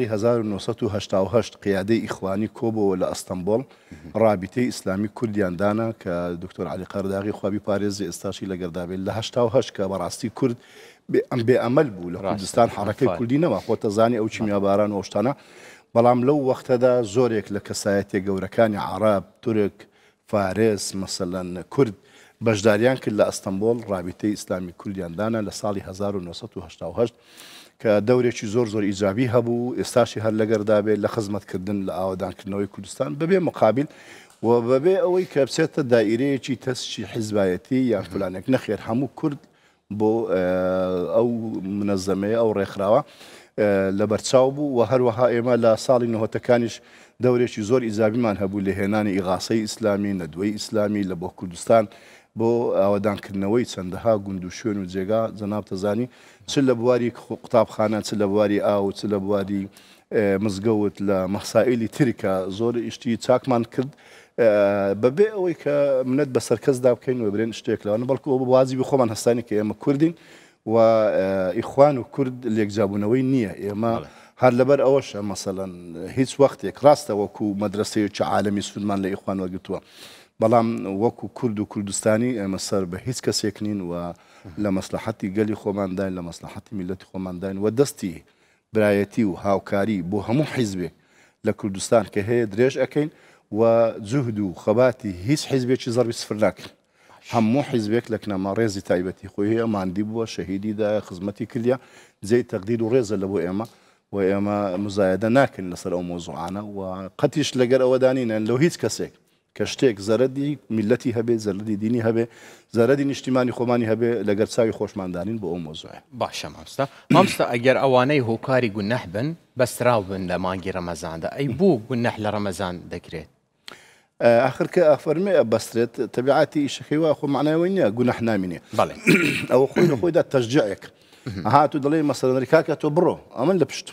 1970 قیادەی ئیخوانی کۆبەوە لە ئەستەمبۆڵ ڕابطەی ئیسلامی کوردیاندانە کە دکتۆر عەلی قەرداغی خوابی پارێزی ئێستاشی لەگەردابێت لە 1970 کە بەڕاستی کورد بێئەمەل بوو لە کوردستان حرەکەی کوردی نەما خۆتە زانی ئەو چیمیاباران و شتانە بەڵام لەو وەختەدا زۆرێک لە کەسایەتێ گەورەکانی عەراب تورک فارس مەسەلەن کورد بەشداریان کرد لە ئەستەمبۆڵ ڕابطەی ئیسلامی کوردیاندانە لە ساڵی 1970 کە دەورێکی زۆر ئیجابی هەبوو ئێستاشی هەر لەگەردابێت لە خزمەتکردن لە ئاوادانکردنەوەی کوردستان بەبێ مقابل و بەبێ ئەوەی کە بچێتە دائیرەیەکی تەسچی حیزبایەتی یان فلانێک نەخێر هەموو کورد بۆ ئەو منەزەمەیە ئەو ڕێکخراوە لە بەرچاو بوو و هەروەها ئێمە لە ساڵی نەهۆتەکانیش دەورێکی زۆر ئیجابیمان هەبوو لە هێنانی ئیغاسەی ئیسلامی نەدوەی ئیسلامی لە بۆ کوردستان بۆ ئاوادانکردنەوەی چەندەها گوند و شوێن و جێگا جەناب تەزانی چ لە بواری قوتابخانە چ لە بواری ئاو چ لە بواری مزگەوت لە مەسائلی ترکە زۆر ئیشتی چاکمان کرد بەبێ ئەوەی کە منەت بە سەرکەسدا بکەین و برێن شتێک لەوانە بەڵکو ئەو واجبی خۆمان هەستانی کە ئێمە کوردین و ئیخوان و کورد لێکجابوونەوەی نییە ئێمە هەر لەبەر ئەوەشە مەسەلەن هیچ وەختێک ڕاستە وەکو مەدرسەیەکی عالەمی سوودمان لە ئیخوان وەرگتووە بەڵام وەکو کورد و کوردستانی ئێمە سەر بە هیچ کەسێک نین و لە مەسلحەتی گەلی خۆمانداین لە مەسلحەتی میلەتی خۆمانداین و دەستی برایەتی و هاوکاری بۆ هەموو حیزبێک لە کوردستان کە هەیە درێژ ئەەکەین و جوهد و خەباتی هیچ حیزبێکی زەربی سفر ناکەین هەموو حیزبێک لە کەناما ڕێزی تایبەتی خۆی هەیە ماندی بووە شەهیدیدا خزمەتی کردیا جێی تەقدیر و ڕێزە لە بۆ ئێمە و ئێمە مزایدە ناکەین لەسەر ئەو مۆزوعانە و قەتیش لەگەر ئەوەدانینە لەو هیچ کەسێک کە شتێک زەرەدی میلەتی هەبێ زەرەدی دینی هەبێ زەرەدی نیشتیمانی خۆمانی هەبێ لەگەر چاوی خۆشماندانین بۆ ئەو مۆزوعە باشە مامۆستا ئەگەر ئەوانەی هۆکاری گونەح بن بەستراو بن لە مانگی ڕەمەزاندا ئەی بوو گونەح لە ڕەمەزان دەکرێت آخر کە ئەفەرمێ بەسترێت تەبیعاتی ئیشەکەی وا خۆ معناوی نییە گونەح نامینێ بەڵێ ئەوە خۆی لە خۆیدا تەشجیعێک هاتوو دەڵێ مەسەلەن کاکە تۆ بڕۆ ئەمن لە پشت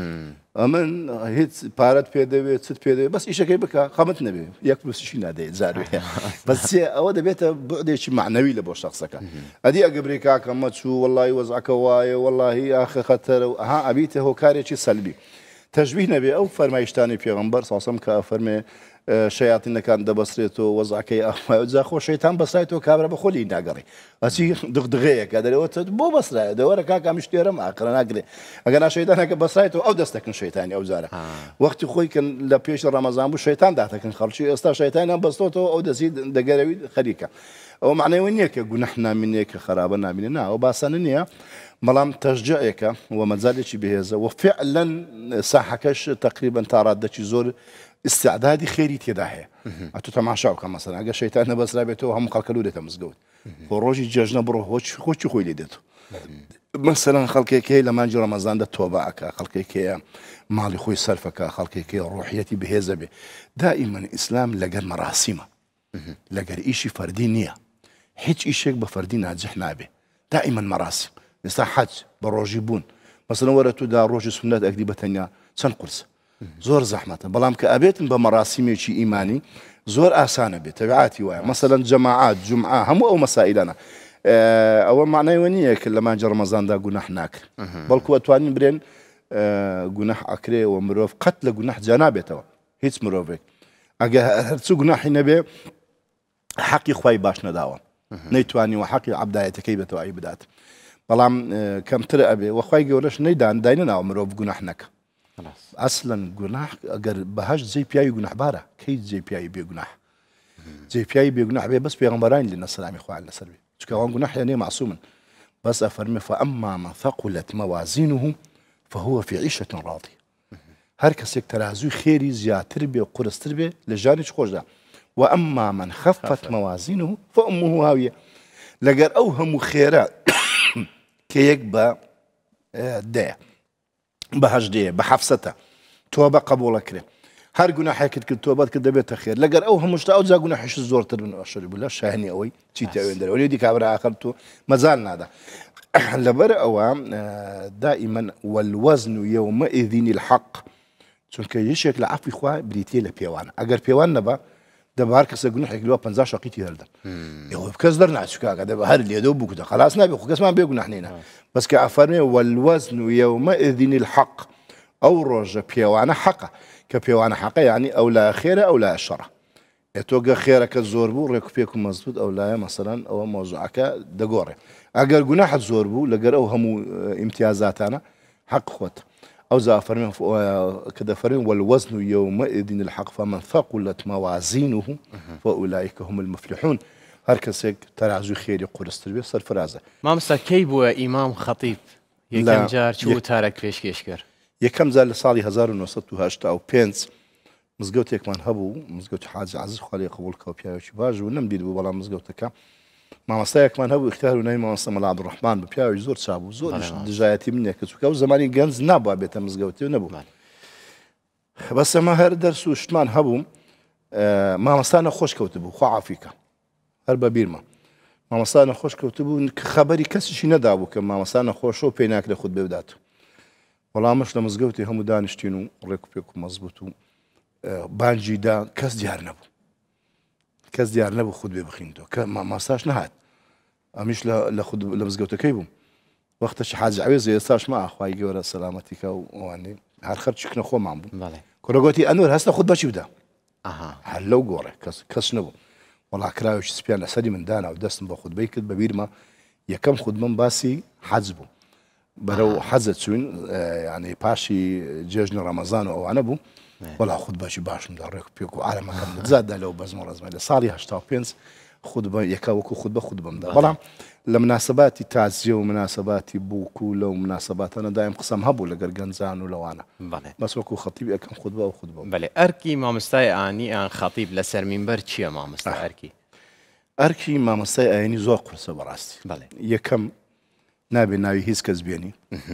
ئەمن هیچ پارەت پێ دەوێت چت پێ دەوێت بەس ئیشەکەی بکە خەمت نەبێ یەک پرسیشی نادەیت زاروێ بەس ئەوە دەبێتە بودێکی معنەوی لە بۆ شخصەکە ئەدی ئەگەبرێ کاکە مەچوو وەڵی وەزعکە وایە وەڵی ئاخە خەتەرە و ئەها ئەبیتە هۆکارێکی سەلبی تەشبیه نەبێ ئەو فەرمایشتانی پێغەمبەر ساسەم کە فەرمێ شەیاطینەکان دەبەسترێتەوە وەزعکەی ئەخوای خۆ شەیتان بەسرایەوە کابرا بە خۆلی ناگەڕی ئەچی دغدغەیەکە دەرەوەتە بۆ بەسرایە دەوەرە کاکە میشتێرەم ئاقرە ناگرێ ئەگەر شەیتانەکە بەسرایەوە ئەو دەستەکەن شەیتانی ئەو جارە وەختی خۆی کە لە پێش ڕەمەزان بوو شەیتان داتەکەن خەڵکی ئێستا شەیتانیان بەستۆتەوە ئەو دەسی دەگەرەوی خەریکە ئەوە معنەوە نییە کە گونەح نامینێ کە خراپە نامینێ نا ئەو باسانە نییە بەڵام تەشجیعێکە و مەجالێکی بەهێزە و فعلا ساحەکەش تقریبا تا ڕادەکی زۆر استعدادی خێری تێدا هەیە ئەتو تەماشا بکە مەسەلەن ئەگەر شەیتان نەبەسرا بێتەوە هەموو خەڵکە لێتە مزگەوت بۆ ڕۆژی جەژنە بڕۆ خۆچی خۆی لێ دێتەوە مەسەلەن خەڵکێکی لە مانجی ڕەمەزاندا تۆبە ئەکا خەڵکێکەیە ماڵی خۆی سەرفەکە خەڵکێکی ڕۆحیەتی بەهێزە بێ دائیمەن ئیسلام لەگەر مەراسیمە لەگەر ئیشی فەردی نییە هیچ ئیشێک بە فەردی ناجح نابێ دائیمەن مەراسیم ئێستا حەج بە ڕۆژی بوون مەسەلەن وەرە تودا ڕۆژی سونەت ئەگری بەتەنیا چەند قورسە زۆر زەحمەتە بەڵام کە ئەبێتن بە مەراسیمێکی ئیمانی زۆر ئاسانە بێت تەبیعاتی وایە مەسەلەن جەماعات جومعە هەموو ئەو مەسائلانە ئەوە معنایەوە نییە کە لە مانجی ڕەمەزاندا گونەح ناکرێت بەڵکو ئەتوانین برێن گونەح ئەکرێ و مرۆڤ قەت لە گونەح جا نابێتەوە هیچ مرۆڤێک ئەگە هەرچوو گوناحی نەبێ حەقی خوای باش نەداوە نەیتوانی و حەقی عەبدایەتەکەی بەتەواوی بدات بەڵام کەمتر ئەبێ وەخوای گەورەش نەیداینە ناوە مرۆڤ گوناح نەکە ئەسلەن گوناح ئەگەر بەهەشت جێی پیاوی گوناحبارە کەی جێی پیاوی بێگوناح جێی پیاوی بێگوناح بێ بەس پێغەمبەرانی لێنە سەلامی خوایان لەسەر بێ چونکە ئەوان گوناحیان نێ معسوومن بس أفرمي فأما من ثقلت موازينه فهو في عيشة راضية. هر کەسێک تەرازوی خێری زیاتر بێ و قورستر بێ لە ژانیش خۆشدا. وأما من خفت موازينه فأمه هاوية. لەگەر ئەو هەموو خێرە کە یەک بە دەیە بە هەژدەیە بە حەفسەتە تۆبە قبوڵەکرێ هەر گوناحێکت کرد تۆبەت کرد دەبێتە خێر لەگەر ئەو هەمووشتا ئەو جا گوناحیش زۆرتر بن ئەشری بوو لە شایانی ئەوەی چیتە ئەوێندەرەوە لێ دی کابرا ئاخر تۆ مەزان نادا. لەبەر ئەوە دائما والوزن يومئذ الحق چونکە یەشێک لە عەفوی خوا بریتیە لە پێوانە ئەگەر پێوان نەبا دەبا هەر کەسە گوناحێک لەوە 50 شەقیتی هەردە ئێوە کەس دەرناچکاکە دەبا هەر لێدە و بکوتە خەلاص نابێ خۆ کەسمان بێ گوناح نینە بەس کە ئەفەرمێ والوزن يومئذ الحق ئەو ڕۆژە پێوانە حەقە کە پێوانە حەقە یعنی ئەو لایە خێرە ئەو لایە شەڕە تۆگە خێرەکە زۆر بوو ڕێک و پێک و مەزبوط ئەو لایە مەسەڵەن ئەوە مۆزوعەکە دەگۆڕێ ئەگەر گوناحت زۆر بوو لەگەر ئەو هەموو ئیمتیازاتانە حەق خۆت أو زا فرمين كذا فرمين والوزن يومئذ الحق فمن ثقلت موازينه فأولئك هم المفلحون. هر كسيك ترعزو خيري قرستر بي صرف رازة. ما مسا كيبو إمام خطيب يكم جار شو تارك فيش كيشكر يكم زال لصالي 1980 أو بينس مزقوت من هبو مزقوت حاج عزيز خالي قبول كوبيا وشباج ونم ديدو بلا مزقوتك ما مستايك من هبو اختاروا نايم مصطفى عبد الرحمن ببياوي زور صعب زور دجايتي مني كتوكا وزماني جنز نابا بيت مزقوتي ونبو بس ما هر درس وشتمان هبو ما مستانا خوش كوتبو خو عافيكا هربا بيرما ما مستانا خوش كوتبو خبري كسشي ندابو كما مستانا خوشو بيناك لخد بوداتو والله مش لمزقوتي هم دانشتينو ريكو بيكو مزبوطو بانجي دا كاس ديار نبو كاس ديار نبو خد ببخينتو ما استاش نهات امش لخد لمزقوتو كيبو وقت شي حاجه عويزه يستاش ما اخوي جورا سلامتك واني هر خرج شكنا خو معبو كروغوتي انور هسه خد باشي بدا هلو غوري كاس نبو والله كراوش سبيان اسدي من دانا ودسم باخد بيكد ببيرما يكم خد من باسي حزبو برو حزت سوين يعني باشي جيجن رمضان او عنبو ولا خد باشي باش مدرك بيكو على ما كان زاد لو بزمر زميل صاري هشتا بينس خد با يكاوكو خد بمدا والله لمناسباتي تعزيه ومناسباتي بوكو لو مناسبات انا دائم قسم هبو لقرقنزان ولو انا بس وكو خطيب كم خطبه وخطبه بله اركي ما مستاي اني ان خطيب لسر منبر تشي ما مستاي اركي ما مستاي اني زوق براسي بله يكم نابي هيس كزبيني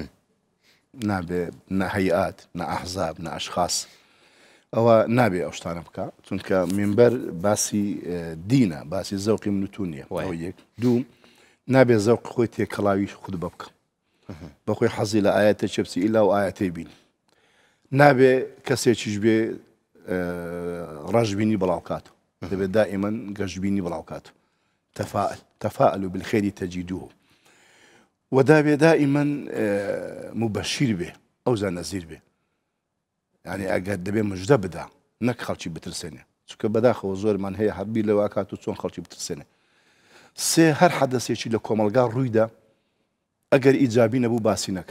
نابي هيئات احزاب اشخاص او نابي اوشتانا بكا چونك منبر باسي دينا باسي ذوقي منتونيه ويك دوم نابي ذوق خوتي كلاوي خد ببكا بخوي حظي لايات شبسي الا واياتي بين نابي كسيتش بي رجبيني بلاوكاتو دابا دائما قجبيني بلاوكاتو تفاءلوا بالخير تجدوه ودابي دائما مبشر به او زان نزير به يعني اقعد دبي مجدة بدا نك خلشي بترسنه شو بداخل زور من هي حبي لو اكاتو تون خلشي بترسنه سي هر حدث يشي لكم القار رويدا اقر ايجابي نبو باسينك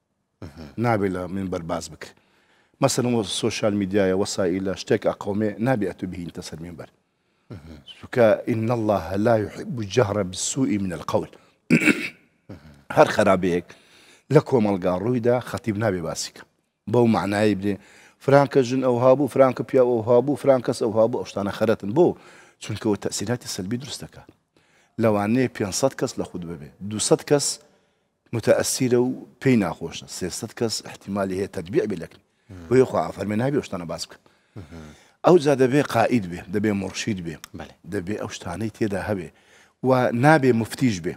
نابل من برباز بك مثلا السوشيال ميديا وسائل اشتك قومي نابي اتو به انتصر منبر شو ان الله لا يحب الجهر بالسوء من القول هر خرابيك لكم القار رويدا خطيب نابي باسك بو معناه يبدي فرانك جن او هابو فرانك بيا او هابو فرانكس او هابو اشتانا خرتن بو چونك التاثيرات السلبيه درستك لو عني 500 كس لخد ببي 200 كس متاثره بينا خوش 600 كس احتمال هي تتبيع بلكن ويخو عفر من هابي اشتانا باسك او زاد به قائد به دبي مرشد به دبي اشتاني تيدا هبي ونابي مفتيج به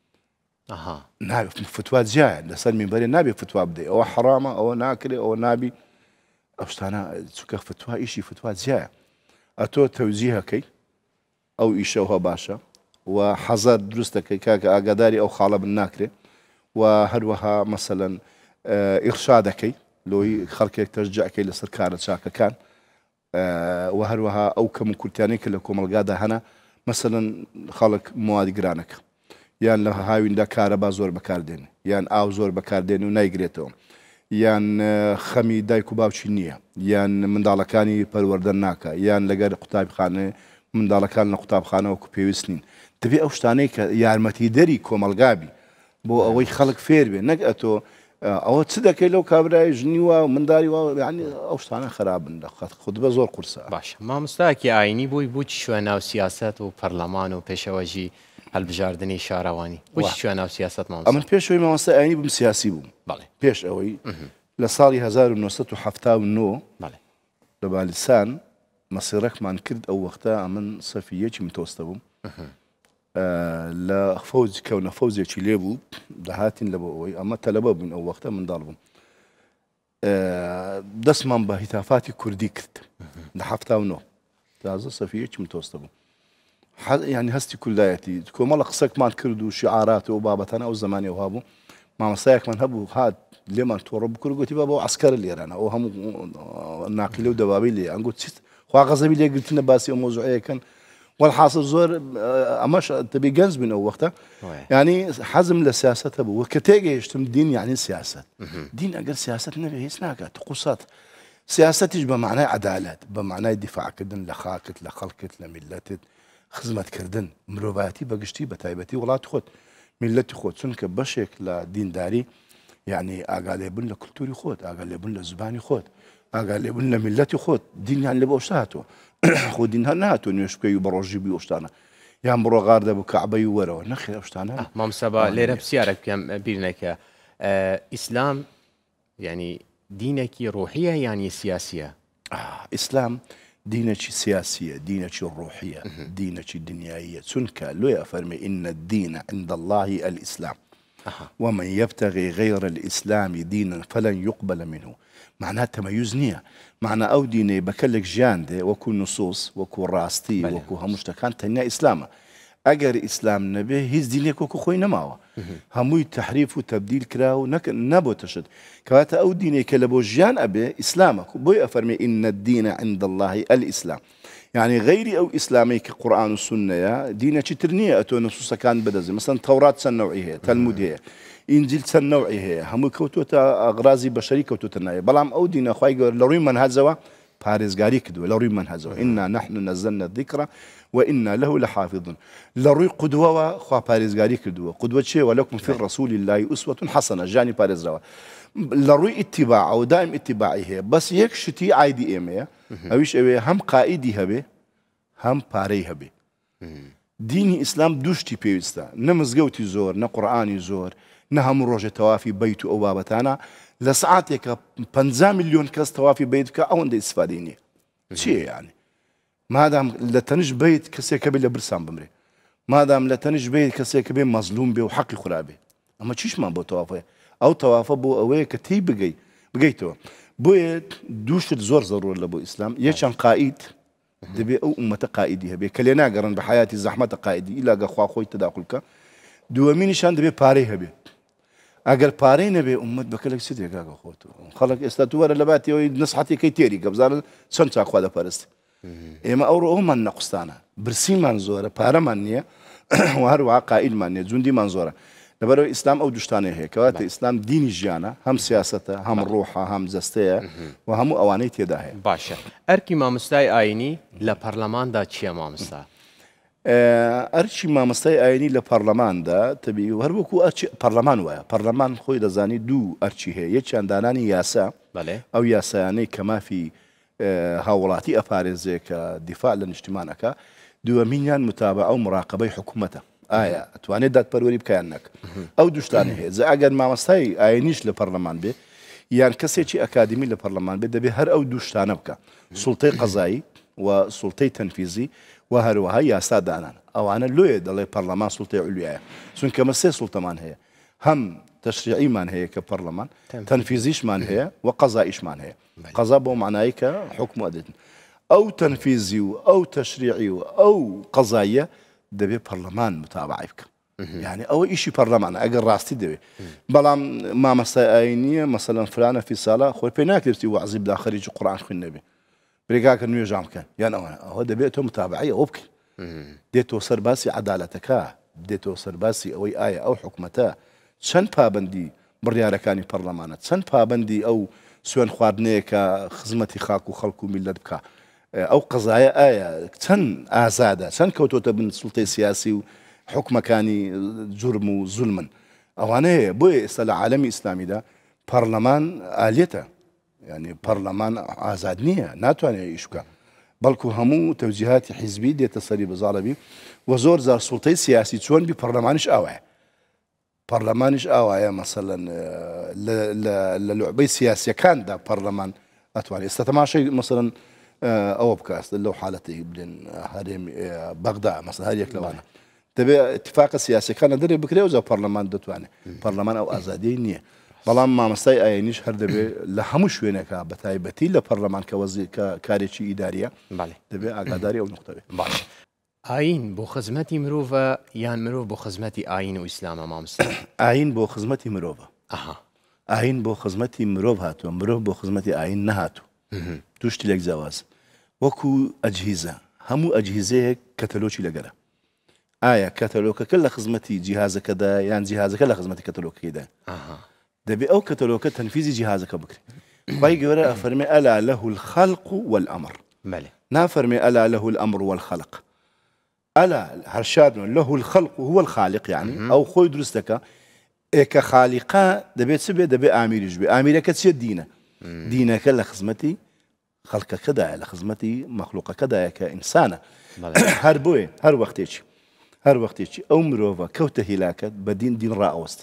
نابي فتوى جاي لسال منبري نابي فتوى بدي او حرامه او ناكله او نابي اشتانا تسكر فتوى شيء فتوى جاي اتو توجيهها كي او ايشوها باشا وحذر درستك كاك اقداري او خالب الناكله وهروها مثلا ارشادك لو خلقك ترجعك لسركار شاكا كان وهروها او كم كلتانيك لكم القاده هنا مثلا خلق مواد جرانك یان لە هاویندا کارەبا زۆر بەکاردێنێ یان ئاو زۆر بەکاردێن و نایگرێتەوە یان خەمی دایک و باوچی نییە یان منداڵەکانی پەروەردە ناکە یان لەگەر قوتابخانە منداڵەکان لە قوتابخانەوەکو پێویست نین دەبێت ئەو شتانەی کە یارمەتیدەری کۆمەلگابی بۆ ئەوەی خەڵک فێر بێ نەک ئەتۆ ئەوە چ دەکەی لەو کابرای ژنی وە و منداری وە یعنی ئەو شتانە خراپن خودبە زۆر قورسە. باش مامۆستاکی ئاینی بووی بووی شوێن ناو سیاست و پەرلەمان و پێشەوەژی هەڵبژاردننی شارەوانی بووی شوێن ناو سیاست مامۆستا. ئەمن پێشەوەی مامۆستا ئاینی بم سیاسی بووم پێش ئەوەی لە ساڵی 1970 لە بالیسان مەسیرەکمان کرد ئەو وەختە ئەمن سەفیەکی متۆستە بووم لە فەوج کەونە فەوزێکی لێ بوو دەهاتین لە بۆ ئەوەی ئەمە تەلەبە بوون ئەو وەختە منداڵ بووم دەستمان بە هیتافاتی کوردی کرد لە 79 تازە سەفیەکی متۆستە بوو ینی هەستی کولایەتی کۆمەڵە قسەکمان کرد و شعارات و بابەتانە ئەو زمانی ئەوها بوو مامۆستایەکمان هەبوو هات لێمان تۆڕە بکرد گوتی بە بۆ عسکەرە لێرانە ئەو هەموو ناقیلە و دەبابی لێ ئەنگوت چیت خوا غەزەبی لێگرتنە باسی ئەو مۆزوعەکەن والحاصل زۆر ئەمەش دەبێ گەنج بن ئەو وەختە ینی حەزم لە سیاسەتە بوو کە تێگەیشتم دین یعنی سیاست دین ئەگەر سیاست نەبێ هیچ ناکات قوسات سیاستیش بە معنای عەدالەت بە معنای دیفاعکردن لە خاکت لە خەڵکت لە میلەتت خزمەتکردن مرۆڤایەتی بەگشتی بە تایبەتی وڵاتی خۆت میلەتی خۆت چونکە بەشێک لە دینداری یعنی ئاگا لێبوون لە کولتوری خۆت ئاگا لێبوون لە زبانی خۆت ئاگا لێبوون لە میلەتی خۆت دینیان لێ بۆ شتە هاتووە خۆ دین هەر نهاتوە نوێش بکەی و بە ڕۆژی بی ئەو شتانە یان بڕۆ غار دەبوو کەعبەی و وەرەوە نەخێر ئەو شتانە مامۆستا بە لێرە پرسیارێک بکەم بیر نەکە ئیسلام یعنی دینێکی ڕۆحیە یانی سیاسیە ئیسلام دینێکی سیاسیە دینێکی ڕۆحیە دینێکی دنیاییە چونکە لێ ئەفەرمێ ئین الدین عند الله الإسلام ومن يبتغي غير الإسلام دينا فلن يقبل منه معناه تميز نییە معنى ئەو دینەی بەکەلێک ژیان دێ وەکو نصوص وەکو ڕاستی وەکو هەموو شتەکان تەنیا ئیسلامە ئەگەر ئیسلام نەبێ هیچ دینێک وەکو خۆی نەماوە هەمووی تەحریف و تەبدیل کرا و نەبۆتە شت کەواتە ئەو دینێک کە لە بۆ ژیان ئەبێ ئیسلامە بۆی ئەفەرمێ ئین الدین عند الله الإسلام يعني غيري أو إسلامي كقرآن والسنة دينة ترنية أتو نصوص كان بدزي مثلا توراة سنوعي هي تلمود هي إنجيل سنوعي هي هم كوتوتا أغرازي بشري كوتوتا ناي بلام أو دين أخوي لوري من هزوا بارزغاري كدو لوري من هزوا إنا نحن نزلنا الذكر وإنا له لحافظون لوري قدوة خوا بارزغاري كدو قدوة شيء ولكم في الرسول الله أسوة حسنة جاني بارزغوا لروي اتباع أو دائم اتباعي هي بس يكشتي عادي إيميا أويش أوي هم قائدي هبه هم باري هبه ديني إسلام دوشتي بيوستا نمزقوتي زور نقرآني زور نهم روجة توافي بيت أو بابتانا لساعتك 5 مليون كاس توافي بيتك أو عند إسفاديني شيء يعني ما دام لتنج بيت كسي كبير برسام بمري ما دام لتنج بيت كسي كبير مظلوم به وحق خرابه أما تشيش ما بو توافي أو توافى بو أوي كتي بقيتو بو دوشت زور ضروري لبو إسلام يشان قائد دبي أو أمة قائدي هبي كلنا قرن بحياتي زحمة قائدي إلا قخوا خوي تداخلك دوامين شان دبي باري هبي أجر باري نبي أمة بكلك سيدي قاقا خوتو خلق استاتوار لباتي ونصحتي كي تيري قبزار سنتا أخوة بارست إما أورو من نقصتانا برسي منزورة بارا منية وهروا قائد منية جندي منزورة لبرو إسلام أو دوشتانه هي كوات إسلام ديني جيانا هم سياسته هم روحه هم زستيه وهم أواني تيداه باشا أركي مامۆستای آيني لبرلمان دا چيا مامۆستا أركي مامۆستای آيني لبرلمان دا تبي وهروكو أركي برلمان ويا برلمان خوي دزاني دو أركي هي يتشان داناني ياسا أو ياساني كما في هاولاتي أفارزي كدفاع للاجتماعك دو مينيان متابعة ومراقبة حكومته آية تواني دات بروری بکەیانەک ئەو دوشتانە هەیە ئەگەر مامۆستای ئاینیش لە پەرلەمان بێ یان کەسێکی ئەکادمی لە پەرلەمان بێ دەبێ هەر ئەو دوشتانە بکە سوڵتەی قەزایی و سوڵتەی تەنفیزی و هەروەها یاسا دانان ئەوانە لۆیە دەڵێ پەرلەمان سوڵتەی عولیایە چونکە ئەمە سێ سوڵتەمان هەیە هەم تەشریعیمان هەیە کە پەرلەمان تەنفیزیشمان هەیە و قەزاییشمان هەیە قەزا بۆ معنایی کە حکم ئەدێتن ئەو تەنفیزی و ئەو تەشریعی و ئەو قەزاییە دەبێ پەرلەمان متابعی بکە يعني أو إشي برلمان أجر راستي دبي بلام ما مسائينية مثلا فلانة في صلاة خوي بيناك لبسي وعزي بدا خريج القرآن خوي النبي بريقاك النيو جام كان يعني هو دبيته متابعية وبك ديتو صار باسي عدالتك ديتو صار باسي أو آية أو حكمتها شن بابندي بريارة كاني برلمانات شن بابندي أو سوين خواردنيك خزمتي خاكو خلقو ملت بك أو قضايا آية شن آزادة شن كوتوتا من سلطة سياسي حكم كاني جرم وظلما ئەوانەیە بۆیە ئێستا لە عالەمی ئیسلامیدا پەرلەمان ئالێتە یعنی پەرلەمان ئازاد نییە ناتوانێت ئیش بکە بەڵکو هەموو تەوجیهاتی حیزبی دێتە سەری بەزاڵەبی و زۆر زار سوڵتەی سیاسی چۆن بی پەرلەمانیش ئاوایە پەرلەمانیش ئاوایە مەسەڵەن لە لوعبەی سیاسیەکاندا پەرلەمان ئەتوانێت ئێستا تەماشای مەسەڵەن ئەوە بکات لەو حالەتی بلێن هەرێم بەغدا مەسەڵەن هەر یەک لەوانە دەبێت اتفاقە سیاسەکانە دەرێ بکرێ و زە پەرلەمان دەتوانێت پەرلەمان ئەو ئازادی نییە بەڵام مامەستای ئاینیش هەر دەبێت لە هەموو شوێنێکە بە تایبەتی لە پەرلەمان کە کارێکی ئیداریە دەبێت ئاگاداری ئەو نقطەوێت باش ئاین بۆ خزمەتی مرۆڤە یان مرۆڤ بۆ خزمەتی ئاین و ئیسلامە مامۆستا ئاین بۆ خزمەتی مرۆڤە ئاین بۆ خزمەتی مرۆڤ هاتووە مرۆڤ بۆ خزمەتی ئاین نەهاتوو توشتی لێک جیاواز وەکو ئەجهیزە هەموو ئەجهیزەیەک کەتەلۆکی لەگەرە ئایا کەتەلۆکەکە لە خزمەتی جیهازەکەدا یان جیهازەکە لە خزمەتی کەتەلۆکەکەیدا دەبێت ئەو کەتەلۆکە تەنفیزی جیهازەکە بکرێت خی گەورە ئەفەرمێ ئەلا لەه الخەلق والأمر نافەرمێ ئەلا لەه الأمر والخەلق ئەلا هەرشادن لەه الخەلق هو الخالق يعني ئەو خۆی دروستەکە کە خالیقا دەبێت چ بێت دەبێت ئامیریش بێ ئامیرەکە چێت دینە دینەکە لە خزمەتی خەڵکەکەدایە لە خزمەتی مەخلوقەکەدایە کە ئینسانە هەر بۆیە هەر وەختێکی ئەو مرۆڤە کەوتە هیلاکەت بە دین ڕائەوەست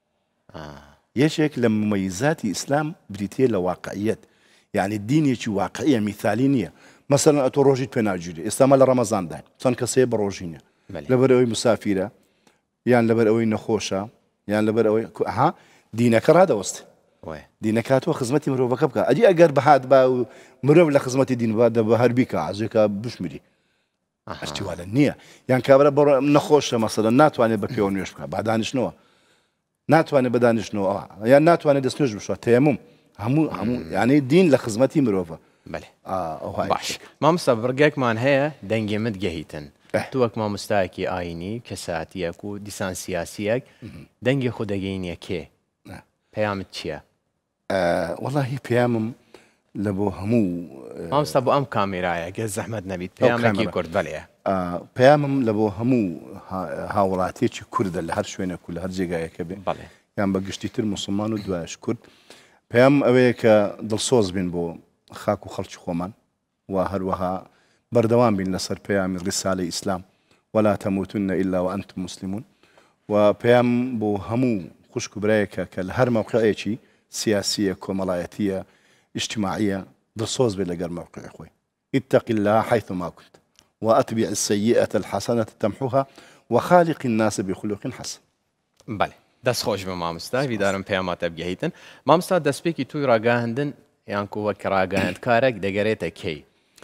یەکێک لە ممەیزاتی ئیسلام بریتە لە واقعیەت یعنی دینێکی واقعیە میثالی نییە مەسەڵەن ئەتۆ ڕۆژیت پێ ناگیری ئێستامە لە ڕەمەزاندا چەند کەسەیە بە ڕۆژینە لەبەر ئەوەی مسافیرە یان لەبەر ئەوەی نەخۆشە یان لەبەر ئەوەی دینەکە ڕادەوەست دینەکاتەوە خزمەتی مرۆڤەکە بکە ئەدی ئەگەر بەهات با و مرۆڤ لە خزمەتی دین با دەبە هەر بیکە عەزێکە بشمیری هەرچیوالە نییە یان کابرا بڕ نەخۆشە مەسەڵەن ناتوانێت بە پێوە نوێش بکە با دانیشتنەوە ناتوانێت بەدانیشتنەوە یان ناتوانێت دەست نوێژ بشوە تەیەموم هەموو یعنی دین لە خزمەتی مرۆڤە باش مامۆستا بڕگێکمان هەیە دەنگێمت گەهیتن تو وەک مامۆستایەکی ئاینی کەساتیەک و دیسان سیاسیەک دەنگی خۆ دەگەینیە کێ پەیامت چییە؟ وەڵاهی پەیامم لە بۆ هەموو مامۆستا بۆ ئەم کامێرایە گە زەحمەت نەبیت پەیامێکی کورد بەڵێ پەیامم لە بۆ هەموو هاوڵاتیەکی کوردە لە هەر شوێنێک و لە هەر جێگایەکە بێ یان بە گشتیتر موسڵمان و دوایش کورد پەیام ئەوەیە کە دڵسۆز بین بۆ خاک و خەڵکی خۆمان و هەروەها بەردەوام بین لەسەر پەیامی ڕیسالەی ئیسلام ولا تەموتن إلا وأنتم مسلمون و پەیام بۆ هەموو خوشک و برایەکە کە لە هەر مەوقعێکی سیاسیە کۆمەڵایەتیە اجتماعیە دڵسۆز بێت لەگەر مەوقعی خۆی اتق الله حيثما كنت وأتبع السيئة الحسنة تمحوها وخالق الناس بخلق حسن بەڵێ دەست خۆش بە مامۆستا هیوادارم پەیاماتە بگەیتن مامۆستا دەستپێکی توی ڕاگەاندن یان وەک ڕاگەاندکارێک دەگەرێتە کەی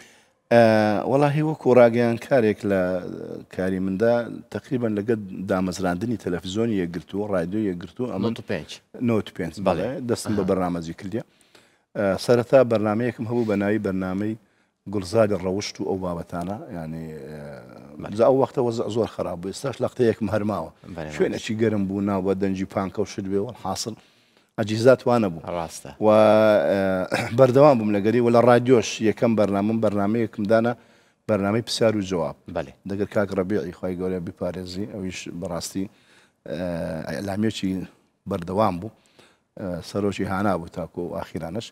وەڵاهی وەکو ڕاگەیان کارێک لە کاری مندا تقریبا لەگەڵ دامەزراندنی تەلەڤیزۆنی یەکگرتووە ڕادیۆ یەکگرتووە ئەمە 95 بەڵێ دەستم بە بەرنامەجی کردیە سەرەتا بەرنمەیەکم هەبوو بە ناوی بەرنامەی گوڵزاری ڕەوشت و ئەو بابەتانە ینی ئەو وەختە وەزع زۆر خراپ بوو ئێستاش لە قتەیەکم هەرماوە شوێنێکی گەرم بوو ناو بە دەنجی پانکە و شت بێ حاصل ئەجیزات وانە بوو ڕاستە و بەردەوام بووم لەگەری و لە ڕادیۆش یەکەم بەرنامەیەکمدانە بەرنامەی پرسیار و جواب دەگەر کاک ڕەبیعی خی گەورە بیپارێزی ئەویش بەڕاستی ئەعلامێکی بەردەوام بوو سەرۆکی هانا بوو تاکو و ئاخیرانش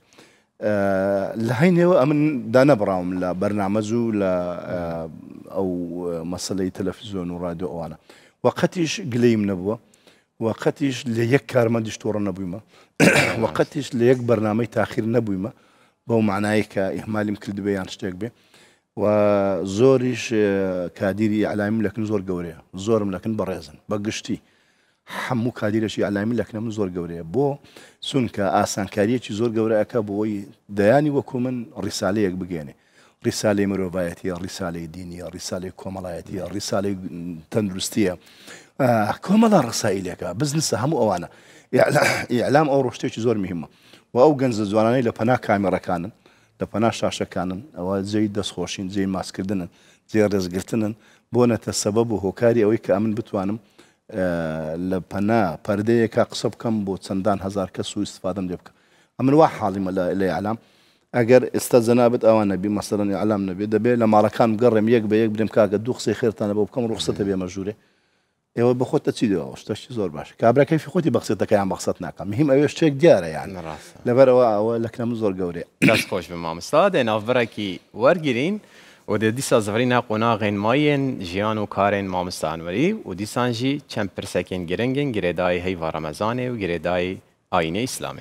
لە هەینەوە ئەمن دانەبڕاوم لە بەرنامەز و لە ئەو مەسلەی تەلەڤیزۆن و ڕادیۆ ئەوانە وەقەتیش گلەیم نەبووە وەقەتیش لە یەک کارمەندیش تۆڕە نەبوویمە وەقەتیش لە یەک بەرنامەی تاخیر نەبوویمە بەو معنایی کە ئیهمالیم کردبێ یان شتێک بێ و زۆریش کادیری ئەعلامیم لەکن زۆر گەورەیە زۆرم لەکن بەڕێزن بە گشتی هەموو کادیرەشی ئەعلامی لەکنەم زۆر گەورەیە بۆ چونکە ئاسانکاریەکی زۆر گەورەیەکە بۆی دەیانی وەکو من ڕیسالەیەک بگێنێ ڕیسالەی مرۆڤایەتیە ڕیسالەی دینیە ڕیسالەی کۆمەڵایەتیە ڕیسالەی تەندروستیە کۆمەڵە ڕسائلێکە بزنسە هەموو ئەوانە ئیعلام ئەو ڕۆشتێکی زۆر مهمە و ئەو گەنجە جوانانەی لە پەنا کامێڕەکانن لە پەنا شاشەکانن ئەوە جێی دەستخۆشین جێی ماسکردنن جێ ڕێزگرتنن بۆ نەتە سەبەب و هۆکاری ئەوەی کە ئەمن بتوانم لە پەنا پەردەیەکە قسە بکەم بۆ چەندان هەزار کەس و ئیستفادەم لێ بکە ئەمن وا حاڵیمە لە ئیعلام ئەگەر ئێستا جەنابەت ئەوان نەبی مەسەڵەن ئیعلام نەبێت دەبێت لە ماڵەکان بگەڕێم یەک بە یەک برێم کاکە دوو قسەی خێرتانە بۆ بکەم ڕوخسەتە بێ مەژوورێ ئێوە بە خۆت دەچیتەوە شتێکی زۆر باش کابرا کەیفی خۆتی بەخسێتەکەیان بەخسەت ناکەم مهم ئەوێ شتێک دیارە یعنی لەبەرەوە ئەوە لە کنەم زۆر گەورەیە دەست خۆش بە مامۆستا دێ ناوبەرێکی وەرگرین و دە دیسا زڤرینە قۆناغên mayên jiyan û karên mamosta Enwerî û dîsan jî çend pirsekên giringin girêdayî heyva Remezanê û girêdayî ayînê İslamê.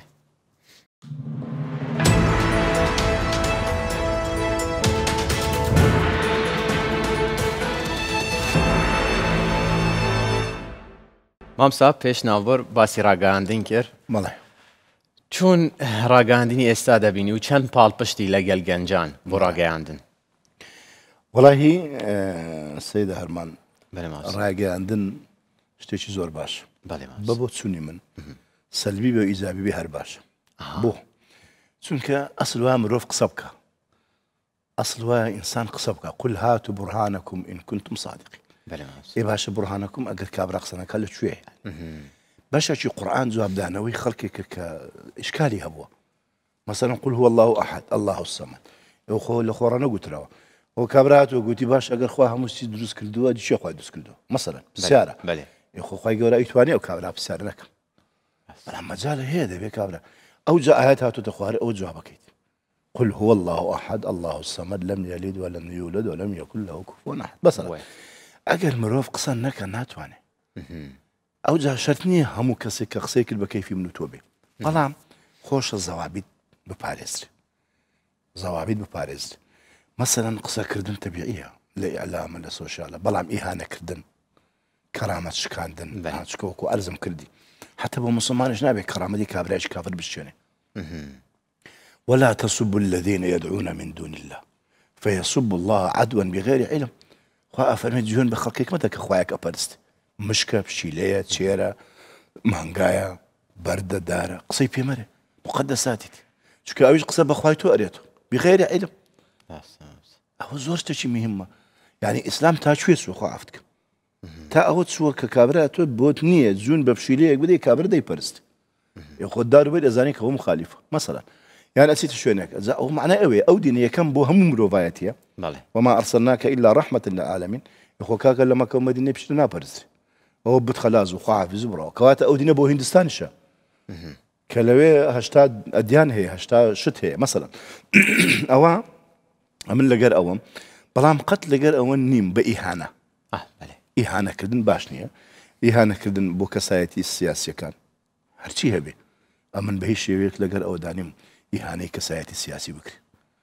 مامۆستا پێش ناوبەر باسی ڕاگەیاندن کرد بەڵێ چۆن ڕاگەیاندنی ئێستا دەبینی و چەند پاڵپشتی لەگەڵ گەنجان بۆ ڕاگەیاندن وەڵاهی سەیدە هەرمان بەڵێ مامۆستا ڕاگەیاندن شتێکی زۆر باش بەڵێ بە بۆ چوونی من سەلبی بە ئیجابی بێ هەر باشە بۆ چونکە ئەسڵ وایە مرۆڤ قسە بکە ئەسڵ وایە ئینسان قسە بکە قل هاتوا برهانەکم ئین كنتم صادقین بەڵێ مامۆستا ئێ باشە برهانەکم ئەگەر کابرا قسەنەکە لەکوێ بەشێکی قورئان جوابدانەوەی خەڵکی کرد کە ئیشکالی هەبووە مەسەڵەن قل هو الله أحد الله الصمد ئەو خۆ لە خۆڕە نەگوتراوە ئەو کابرا هاتووە گوتی باش ئەگەر خوا هەموو چیز دروست کردووە دیشێ خوای دروست کردووە مەسەڵەن پرسیارە ئێ خۆ خوای گەورە ئەیتوانێ ئەو کابرا پرسیار نەکەم بەڵام مەجالە هەیە دەبێ کابرا ئەو جا ئاەت هاتووەتە خوارێ ئەو جوابەکەیت قل هو الله أحد الله الصمد لم يلد ولم يولد ولم يكن له كفوا أحد بەسەڵە ئەگەر مرۆڤ قسە نەکە ناتوانێت ئەو جا شەرت نییە هەموو کەسێک کە قسەی کرد بە کەیفی من و تۆ بێ بەڵام خۆشە زەوابیت بپارێزرێ زەوابیت بپارێزرێ مەسەڵەن قسەکردن تەبیعیە لە ئیعلامە لە سۆشیالە بەڵام ئیهانەکردن کەرامەت شکاندن چکەوەکو ئەرزم کردی حتى بۆ مسلمانش نابێت کەرامەتی کابرایش کافر بشێنێ ولا تسبوا الذين يدعون من دون الله فيسبوا الله عدوا بغير علم خوا ئەفەرمێت جوێن بە خەڵکێک مەدە کە خوایەک ئەپەرست مشکە پشیلەیە چێرە مانگایە بەردە دارە قسەی پێمەرێ مقدساتیت چونکە ئەویش قسە بەخوای تۆ ئەرێتەوە بغیری علم ئەوە زۆر شتێکی مهمە یعنی ئیسلام تا کوێ چووە خوا عەفو بکە تا ئەوە چووە کە کابرا تۆ بۆت نییە جوون بە پشیلەیەک بدەی کابرا دەیپەرست خۆت داروبەر ئەزانی کە ئەوە مخالیفە مەسەڵەن یان ئەچیتە شوێنێک ئەو معنای ئەوەیە ئەو دینە یەکەم بۆ هەموو مرۆڤایەتیە وما ئەرسەلناکە ئیلا ڕەحمەتن للعالەمین خۆ کاکە لە مەکە و مەدینە پشت ناپەرست ئەوە بت خەلاص و خوا حافیز بڕەوە کەواتە ئەو دینە بۆ هیندستانیشە کە لەوێ هەشتا ئەدیان هەیە هەشتا شت هەیە مەسەڵەن ئەوە ئەمن لەگەر ئەوەم بەڵام قەت لەگەر ئەوە نیم بە ئیهانە ئیهانەکردن باش نییە ئیهانەکردن بۆ کەسایەتی سیاسیەکان هەرچی هەبێ ئەمن بە هیچ شێوەیەک لەگەر ئەوە دانیم ئیهانەی کەسایەتی سیاسی بکرێت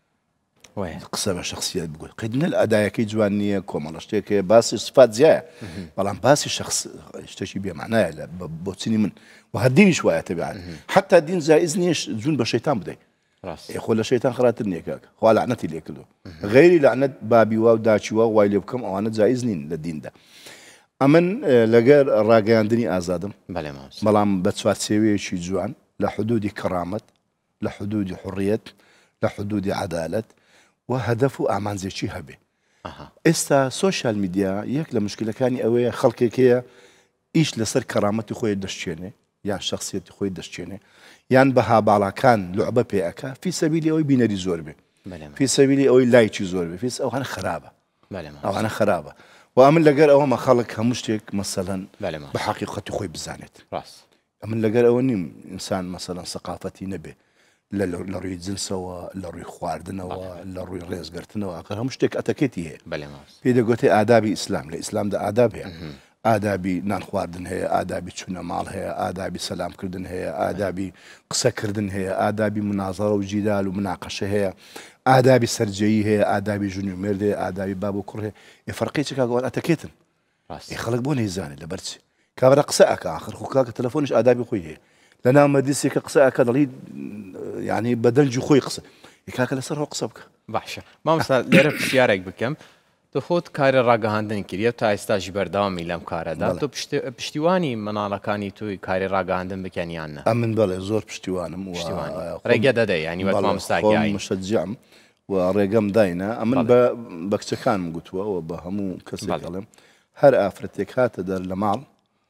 قسە بە شخصیت بگوت قیدنە ئەدایەکەی جوان نییە کۆمەڵە شتێکە باسی سفات زیایە بەڵام باسی شتێکی بێمانایە لە بۆچینی من و هەردینیش وایە تەبیعەن حتا دین جایز نییە جوون بە شەیتان بدەیت خۆ لە شەیتان خراتر نییە کاکە خوا لعنەتی لێ کردووە غەیری لعنەت بابی وا و داچی وا وای لێ بکەم ئەوانە جایز نین لە دیندا ئەمن لەگەر ڕاگەیاندنی ئازادم بەڵام بە چوارچێوەیەکی جوان لە حدودی کەرامەت لە حدودی حڕیەت لە حدودی عەدالەت و هەدەف و ئامانجێکی هەبێ ئێستا سۆشیال میدیا یەک لە مشکلەکانی ئەوەیە خەڵکێکەیە ئیش لەسەر کەرامەتی خۆی دەشتێنێ یان شخصیەتی خۆی دەشتێنێ یان بەها باڵاکان لوعبە پێ ئەکا فی سەبیلی ئەوەی بینەری زۆر بێ فی سەبیلی ئەوەی لایکی زۆر بێ فیس ئەوانە خراپە ئەوانە خراپە و ئەمن لەگەر ئەوەمە خەڵک هەموو شتێک مەسەڵەن بە حەقیقەتی خۆی بزانێت ئەمن لەگەر ئەوە نیم ئینسان مەسەڵەن سەقافەتی نەبێ لە ڕووی جنسەوە لە ڕووی خواردنەوە لە ڕووی ڕێزگرتنەوە ئەکە هەموو شتێک ئەتەکێتی هەیە پێ دەگوتێ ئادابی ئیسلام لە ئیسلامدا ئاداب هەیە ئادابی نان خواردن هەیە ئادابی چوونە ماڵ هەیە ئادابی سەلامکردن هەیە ئادابی قسەکردن هەیە ئادابی منازەڕە و جیدال و مناقەشە هەیە ئادابی سەرجەیی هەیە ئادابی ژن و مێرد هەیە ئادابی باب و کوڕ هەیە فەرقێکی کاگەوان ئەتەکێتن خەڵک بۆ نەیزانێت لەبەرچی کابرا قسە ئەکا آخر خۆ کاکە تەلەفۆنش ئادابی خۆی هەیە لە ناو مەجلیسێکە قسە ئەکە دەڵی یعنی بەدەنجی خۆی قسە کاکە لەسەرەوە قسە بکە باشە مامۆستا لێرە پرسیارێک بکەم تۆ خۆت کاری ڕاگەهاندن کردیە تا ئێستاژی بەردەوامی لەم کارەدا تۆ پشتیوانی مناڵەکانی توی کاری ڕاگەهاندن بکەن یان نە ئەمن بەڵێ زۆر پشتیوانم ڕێگە دەدەی ینی وەک مامۆستاگیایی مشەجیعم و ڕێگەم داینە ئەمن بە کچەکانم گوتووە و بە هەموو کەسێک دەڵێم هەر ئافرەتێک هاتە دەر لە ماڵ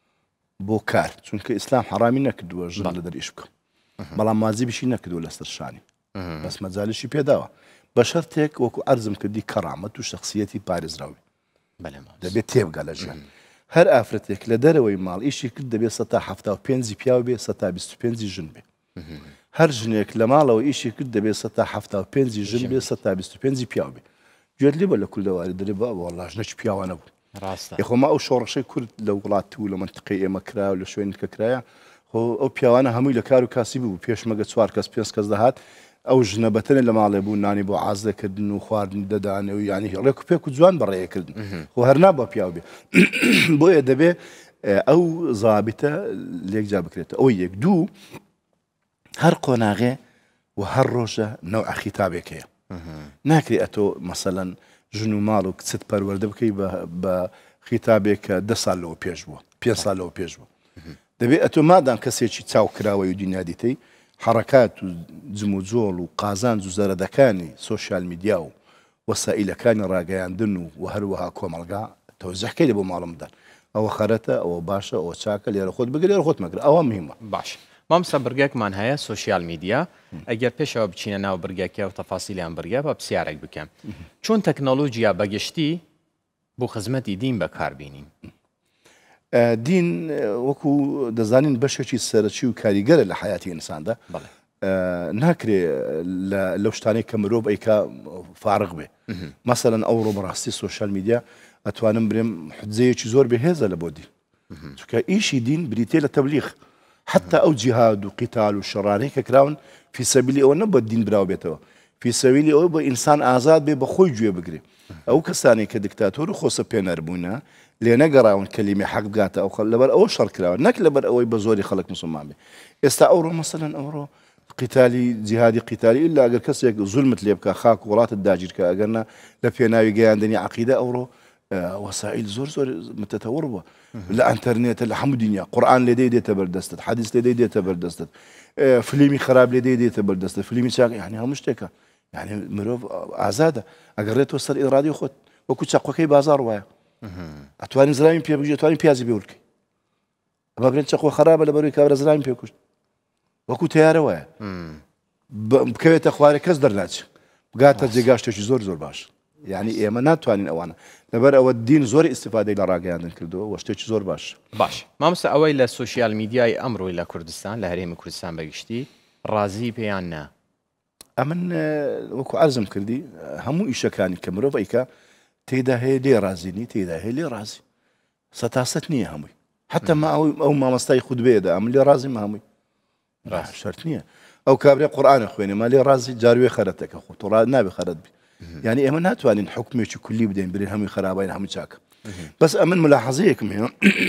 بۆ کار چونکە ئیسلام حرامی نەکردووە ژن لە دەریش بکەم بەڵام مازیبیشی نەکردووە لەسەر شانی بەس مەجالیشی پێداوە بە شەرتێک وەکو ئەرزم کردی کەرامەت و شخصیەتی پارێزراوی دەبێت تێبگا لە ژیان هەر ئافرەتێک لە دەرەوەی ماڵ ئیشی کرد دەبێت 175 پیاو بێ 125 ژن بێ هەر ژنێک لە ماڵەوە ئیشی کرد دەبێت 175 ژن بێ 125 پیاو بێ گوێت لێ بە لە کوردەواری دەرێ بە وەڵاژنەی پیاوانە بوو یخۆما ئەو شۆڕەشەی کورد لە وڵات و لە منتقی ئێمە کرا و لە شوێن کە کرایە ئەو پیاوانە هەمووی لە کار و کاسی بوو پێشمەگە 4 کەس 5 کەس دەهات ئەو ژنە بەتەنە لە ماڵێ بوو نانی بۆ عازدەکردن و خواردن دەدانێ و ینی ڕێک و پێک و جوان بەڕێیەکردن خۆ هەرنا بە پیاو بێ بۆیە دەبێ ئەو زابتە لێکجا بکرێتە ئەوەی یەک دوو هەر قۆناغێ و هەر ڕۆژە نەوع خیتابێکەیە ناکرێت ئەتۆ مەسەلەن ژن و ماڵ و کچت پەروەردە بکەی بە خیتابێک کە 10 ساڵەوە پێش بووە 5 ساڵەوە پێش بووە دەبێت ئەتۆ مادام کەسێکی چاو کراوە و دنیادیتەی حرکات و جم و جۆڵ و قازانج و زەرەدەکانی سۆشیال میدیا و وەسائلەکانی ڕاگەیاندن و هەروەها کۆمەڵگا تەوزیحکەی لە بۆ ماڵمدان ئەوە خەرەتە ئەوە باشە ئەوە چاکە لێرە خۆت بگرێ لێرە خۆت مەگرە ئەوە مهمە باش مامسا برگێکمان هەیە سۆشیال میدیا ئەگەر پێشەوە بچینە ناو برگێکە و تەفاسیلیان برگە بە پرسیارێک بکەم چۆن تەکنۆلۆژیا بەگشتی بۆ خزمەتی دین بەکاربینین دین وەکو دەزانین بەشێکی سەرەکی و کاریگەرە لە حیاتی ئینساندا ناکرێ لەو شتانەی کە مرۆڤ ئەیکا فارغ بێ مەسەلەن ئەوڕۆ بەڕاستی سۆشیال میدیا ئەتوانم برێم حجزەیەکی زۆر بەهێزە لە بۆ دین چونکە ئیشی دین بریتێ لە تەبلیغ حتى ئەو جیهاد و قیتال و شەڕانەی کە کراون فی سەبیلی ئەوە نە بە دین براو بێتەوە فی سەبیلی ئەوە بە ئینسان ئازاد بێ بە خۆی گوێ بگرێ ئەو کەسانی کە دیکتاتۆر و خۆسە پێنەر بوونە لێ نەگەڕاون کەلیمەی حەق بگاتە ئەو خەڵک لەبەر ئەوە شەڕ کراوە نەک لەبەر ئەوەی بە زۆری خەڵک مسلمان بێ ئێستا ئەوڕۆ مەسەلەن ئەوڕۆ قیتالی جیهادی قیتالی ئللا ئەگەر کەسێک زولمت لێ بکە خاک و وڵاتت داگیرکە ئەگەرنا لە پێناوی گەیاندنی عەقیدە ئەوڕۆ وسائل زۆر متتەوەڕ بووە لە ئەنتەرنێتە لە هەموو دنیا قورئان لێدەی دێتە بەردەستت حەدیث لێدەی دێتە بەردەستت فیلمی خراپ لێدەی دێتە بەردەستت فیلمی چاک یعنی هەموو شتێکە یعنی مرۆڤ ئازادە ئەگەڕێتەوە سەر ئیرادی خۆت وەکو چەقۆکەی بازاڕ وایە ئەتوانین زراوی پێ بگوێ ئەتوانین پیازی بێ ورکەی ئەمە بڵێن چەقۆ خراپە لەبەروی کابرا زراوی پێ کوشت وەکو تیارە وایە بکەوێتە خوارێ کەس دەرناچێت بگاتە جێگا شتێکی زۆر باش یعنی ئێمە ناتوانین ئەوانە لەبەر ئەوە دین زۆر ئیستیفادەی لە ڕاگەیاندن کردەوە و شتێکی زۆر باش مامۆستا ئەوەی لە سۆشیال میدیای ئەمڕۆی لە کوردستان لە هەرێمی کوردستان بەگشتی ڕازی پێیان نا ئەمن وەکو عەرزم کردی هەموو ئیشەکانی کە مرۆڤ ئەیکا تێدا هەیە لێ ڕازی تێدا هەیە لێ ڕازی سەتاسەت نییە هەمووی حتا ما ئەو مامۆستای خوتبەیەدا ئەم لێ ڕازی هەمووی شەرت نییە ئەو کابرای قورئانە خوێنێ ما لێ ڕازی جاروێ خەرەتەکە خۆ تۆ نابێ خەرەت بی يعني ئێمە ناتوانین حکمێکی کولی بدەین برێن هەمووی خراپین هەموو چاکە بەس ئەمن ملاحەزەیەکم هەیە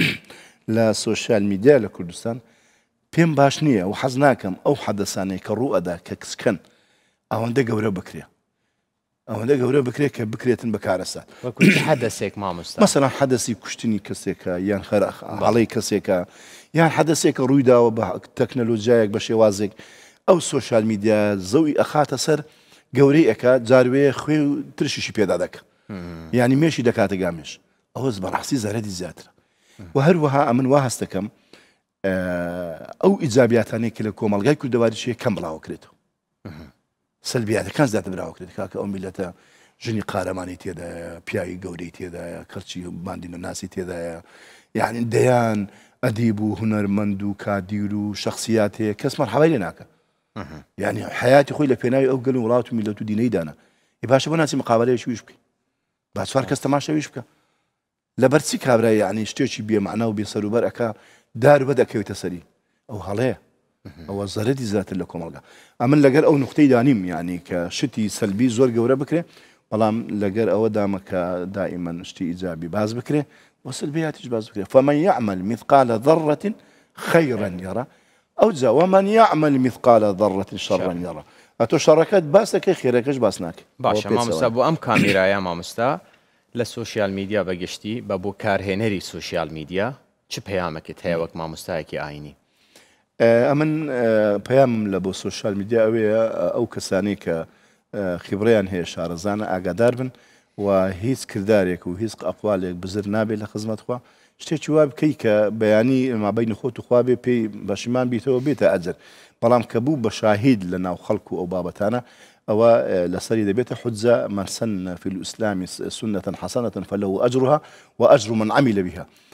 لە سۆشیال میدیا لە کوردستان پێم باش نییە و حەز ناکەم ئەو حەدەسانەی کە ڕوو ئەدا کە کچکەن ئەوەندە گەورە بکرێ ئەوەندە گەورە بکرێت کە بکرێتن بەکارەسات حەدەسێک مامۆستا مەسەڵەن حەدەسی کوشتنی کەسێکە یان هەڵەی کەسێکە یان حەدەسێکە ڕوویداوە بە تەکنەلۆژیایەک بە شێوازێک ئەو سۆشیال میدیا زەوی ئەخاتە سەر گەورەی ئەکا جاروێ خوێ و ترشیشی پێدا دەکە یعنی مێشی دەکاتە گامێش ئەوەز بەڕاستی زەرەری زیاترە و هەروەها ئەمن وا هەست دەکەم ئەو ئیجابیاتانەی کە لە کۆمەڵگای کوردەواریشەیە کەم بڵاوکرێتەوە سەلبیاتەکان زیاتر براوکرێت کاکە ئەو میلەتە ژنی قارەمانی تێدایە پیاوی گەورەی تێدایە کەرچی باندینە ناسی تێدایە یعنی دەیان ئەدیب و هونەرمەند و کادیر و شەخصیات هەیە کەس مەرحەبای لێ ناکە يعني حياتي خوي لبيناوي أو قالوا ولاتهم اللي تديني دانا يباشا بناسي مقابلة شو يشبك بعد صار كاستماشا يشبك لبرسي كابرا يعني اشتيشي بيه معناه وبيصيروا بركة دار بدأ كيو تسري أو هلايا أو الزردي ذات لكم ألقى أمن لقر أو نقطة دانيم يعني كشتي سلبي زور جورا بكرة والله لقر أو دامك دائما اشتي إيجابي باز بكرة وسلبيات باز بكرة فمن يعمل مثقال ذرة خيرا يرى أو جا ومن يعمل مثقال ذرة شرا يرى أتو شركات باسك خيركش باسناك باشا مامۆستا بۆ ئەم کامێرایە مامۆستا لە سۆشیال میدیا بەگشتی بە بۆ کارهێنەری سۆشیال میدیا چ پەیامێکت هەیە وەک مامۆستایەکی ئاینی ئەمن پەیامم لە بۆ سۆشیال میدیا ئەوەیە ئەو کەسانی کە خیبڕیان هەیە شارەزانە ئاگادار بن و هیچ کردارێک و هیچ ئەقوالێک بزر نابێت لە خزمەتخوا شتێکی وا بکەی کە بەیانی مابەینی خۆت و خوا بێ پێی بەشیمان بیتەوە بێتە ئەجر بەڵام کە بوو بە شاهید لە ناو خەڵک و ئەو بابەتانە ئەوە لەسەری دەبێتە حجة من سن في الإسلام سنة حسنة فله أجرها وأجر من عمل بها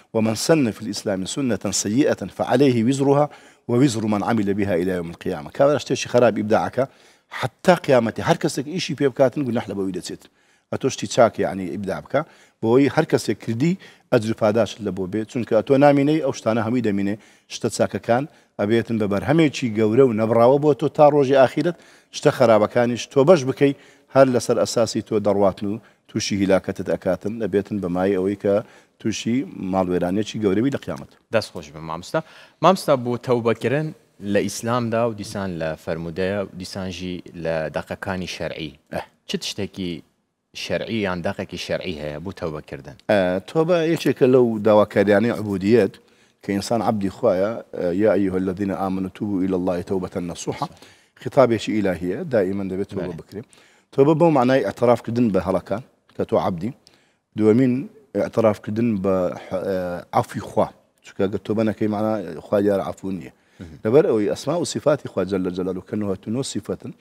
ومن سن في الإسلام سنة سيئة فعليه وزرها ووزر من عمل بها إلى يوم القيامة. كابرا شتێکی خراب إبداعك حتى قيامتي هر کەسێک ئیشی پێ بکاتن گوناح لەبەوەی دەچێت. ئەتۆشتی چاک یعنی ئیبداع بکە بۆی هەر کەسێک کردی ئەجر پاداش لە بۆ بێت چونکە تۆ نامینەی ئەو شتانە هەمووی دەمینێ شتە چاکەکان ئەبێتن بە بەرهەمێکی گەورە و نەبراوە بۆ تۆ تا ڕۆژی ئاخیرەت شتە خراپەکانیش تۆ بەش بکەی هەر لەسەر ئەساسی تۆ دەڕواتن و تووشی هیلاکەتت ئەکاتن ئەبێتن بەمای ئەوەی کە تووشی ماڵوێرانێکی گەورەوی لە قیامەت. دەست خۆش بە مامۆستا بۆ تەوبەکردن لە ئیسلامدا و دیسان لە فەرمودەیە و دیسانژی لە دەقەکانی شەرعی چ شتێکی شەرعی یان دەقێکی شەرعی هەیە بۆ تەوبەکردن؟ تۆبە یەکێکە لەو داواکاریانەی عبودیەت کە ئینسان عەبدی خوایە یا ئەیها الذین ئامنوا توبوا إلى الله توبة نصوحا خطابێکی ئیلاهیە دائما دەبێت تۆبە بکرێ. تۆبە بەو معنای ئەعتراافکردن بە هەڵەکان کە تۆ عەبدی، دووەمین ئەعتراافکردن بە عەفوی خوا چونکە ئەگەر تۆبە نەکەی معنای خوا دیارە عەفو نییە. لەبەر ئەوەی ئەسما و صفاتی خوا جەل جەلالوه کە نوهەتونۆ صفەتن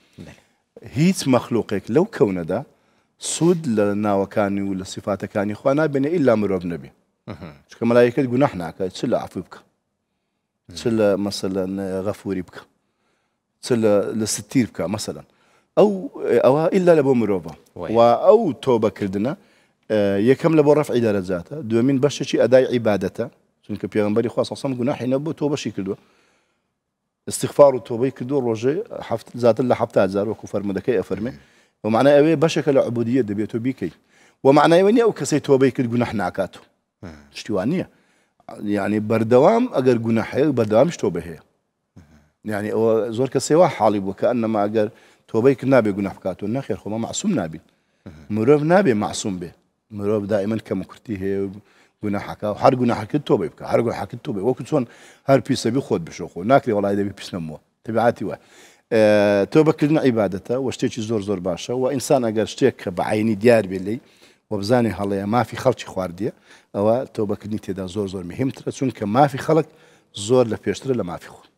هیچ مەخلوقێک لەو کەونەدا سود لە ناوەکانی و لە صفاتەکانی خوا نابێنێ ئیلا مرۆڤ نەبێ. چونکە مەلایکەت گوناح ناکات چ لە عەفو بکە، چ لە مەسەلەن غەفوری بکە، چ لە ستیر بکە مەسەلەن ئەوە ئیلا لە بۆ مرۆڤە. و ئەو تۆبەکردنە یەکەم لە بۆ ڕەفعی دەرەجاتە، دووەمین بەشێکی ئەدای عیبادەتە چونکە پێغەمبەری خوا صلی الله علیه و سلم گوناحی نەبوو تۆ بەشی کردووە. استغفار و تۆبەی کردو ڕۆژێ زیاتر لە 7,000 وەکو فەرمودەکەی ئەفەرمێ. ومعنای ئەوەیە بەشێکە لە عبودیەت دەبێت تۆ بیکەی. ومعنای ئەوە نییە ئەو کەسەی تۆبەی کرد گوناح ناکاتەوە. شتی وان نییە. یعنی بەردەوام ئەگەر گوناح هەیە بەردەوامیش تۆبە هەیە. یعنی ئەوە زۆر کەسێ وا حاڵی بووە کە ئەنەما ئەگەر تۆبەی کرد نابێ گوناح بکاتەوە. نەخێر خۆمە معسووم نابین. مرۆڤ نابێ معسووم بێ. مرۆڤ دائما کەم و کورتی هەیە گوناحەکە و هەر گوناحەکەت تۆبەی بکە، هەر گوناحەکەت تۆبەی وەکو چۆن هەر پیسەبی خۆت بشۆخۆ ناکرێ وەڵای دەبی پیس نەمووە تەبیعەتی وایە. تۆبەکردن عیبادەتە و شتێکی زۆر زۆر باشە و ئینسان ئەگەر شتێک کە بە عینی دیار بێ لێی و بزانێ هەڵەیە مافی خەڵکی خواردیە ئەوە تۆبەکردنی تێدا زۆر زۆر مهمترە چونکە مافی خەڵک زۆر لە پێشترە لە مافی خۆ.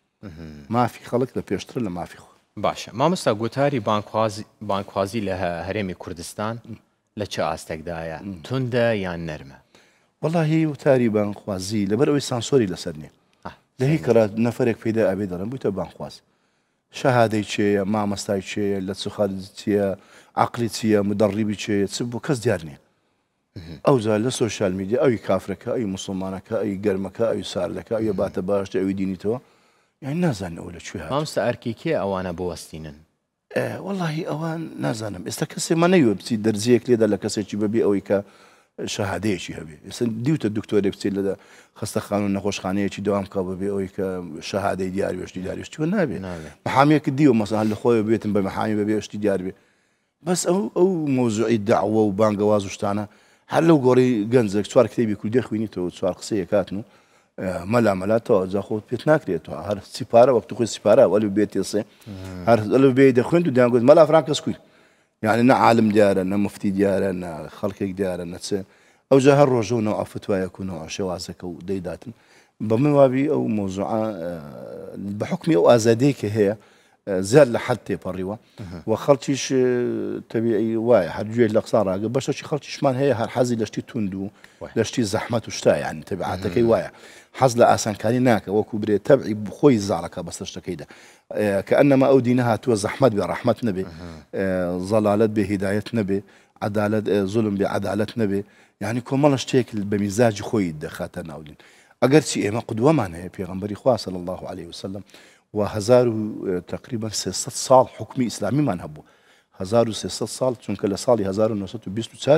مافی خەڵک لە پێشترە لە مافی خۆ. باشە مامۆستا گوتاری بانکوازی لە هەرێمی کوردستان لە چه ئاستێکدایە توندە یان نەرمە؟ وەڵاهی وتاری بانخوازی لەبەر ئەوەی سانسۆری لەسەر نییە. لە هی کەرا نەفرێک پێدا ئەبێ دەڵێن بوویتە بانخواز. شەهادەی چێیە، مامەستای چێیە، لە چ خاڵی چییە، عەقلی چییە، مدەڕیبی چێیە، چ بۆ کەس دیار نییە. ئەوجا لە سۆشیال میدیا ئەوی کافرەکە، ئەوی موسڵمانەکە، ئەوی گەرمەکە، ئەوی ساردەکە، ئەوی باتە باشتە، ئەوی دینیتەوە یعنی نازانن ئەوە لەکوێ هات. مامۆستا ئەرکی کێ ئەوانە بوەستینن؟ وەڵاهی ئەوان نازانم. ئێستا کەسێ مەنەیوە بچیت دەرزیەک لێدا لە کەسێکی بەبێ ئەوەی کە شەهادەیەکی هەبێ. ئێستا دیوتە دکتۆرێ بچیت لە خەستەخان و نەخۆشخانەیەکی دەوام کا بەبێ ئەوەی کە شەهادەی دیاروێشتی دیاروێشتیوە نابێ. محامێکت دیوە مەسەڵەن لە خۆی بێتن بە محامی بەبێ شتی دیار بێ. بەس ئەو مۆزوعی داعوە و بانگەواز و شتانە هەر لەو گۆڕی گەنجێک 4 کتێبی کوردی خوێنیتەوە 4 قسەیە کاتن و مەلامەلاتەوە جا خۆت پێت ناکرێتەوە هەر سیپارە وەکتو خۆی سیپارە ئەلو بێت تێسێ هەر ئەلو بێ دەخوێن و دەیانگوت مەلا فلان کەس کوی یعنی نە عالم دیارە نە مفتی دیارە نە خەڵکێک دیارە نەچێ ئەوجا هەر ڕۆژە و نەوە فتوایەک و نەوە شێوازەکە و دەیداتن بەمە وابی ئەو مۆزوعە بە حکمی ئەو ئازادەیە کە هەیە زیاد لە حەد تێپەڕیوە و خەڵکیش تەبیعی وایە هەرگوێ لە قسە ڕاگە بەشێکی خەڵکیشمان هەیە هەر حەزی لە شتی توند و لە شتی زەحمەت و شتا یعنی تەبیعەتەکەی وایە حەز لە ئاسانکاری ناکە وەکو برێ تەبعی خۆی زاڵەکە بەسەر شتەکەیدا کە ئەنەما ئەو دینە هاتووە زەحمەت بێ ڕەحمەت نەبێ زەلالەت بێ هیدایەت نەبێ عەدالەت زوڵم بێ عەدالەت نەبێ یعنی کۆمەڵە شتێک بە میزاجی خۆی دەخاتە ناودین ئەگەرچی ئێمە قودوەمان هەیە پێغەمبەری خوا صلی الله عليه وسلم و تقریبا 300 ساڵ حکمی ئیسلامیمان هەبوو 1300 ساڵ چونکە لە ساڵی 1924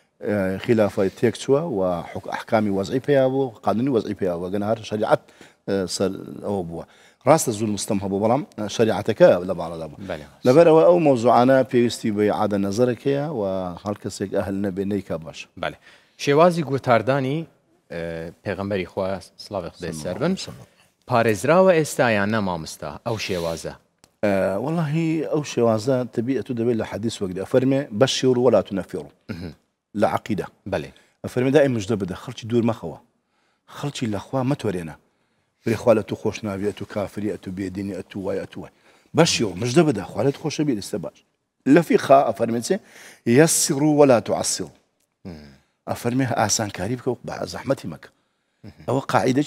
خلافە تێک چووە و ئەحکامی وەزعی پێیا بوو قانونی وەزعی پێیا بووە گەنە هەر شەریعەت سەر ئەوە بووە ڕاستە زوڵم ستەم هەبوو بەڵام شەریعەتەکە لە باڵەدا بوو لەبەرەوە ئەو مۆزوعانە پێویستی بە عادە نەزەرێکەیە و هەر کەسێک ئەهل نەبێ نەیکا باش بەڵێ شێوازی گوتاردانی پێغەمبەری خوا سڵاوی خودای سەر بن پارێزراوە ئێستا یان نە مامۆستا ئەو شێوازە والله ئەو شێوازە تەبیعەت دەبێت لە حەدیث وەک ئەفەرمێ بەشیر ولا تنەفیڕ لە عەقیدە بەڵێ ئەفەرمێ دائیم مژدە بدە خەڵکی دوور مەخەوە خەڵکی لەخوا مەتۆرێنە بێ خوا لە تو خۆش ناوی ئەتو کافری ئەتو بێدینی ئەتو وای ئەتو وای بەشیر مژدە بدە خوا لێت خۆشە بێ لەستە باش لە فیقا ئەفەرمێ یەسر ولا تعسر ئەفەرمێ ئاسانکاری بکە بە زەحمەتی مەکە ئەوە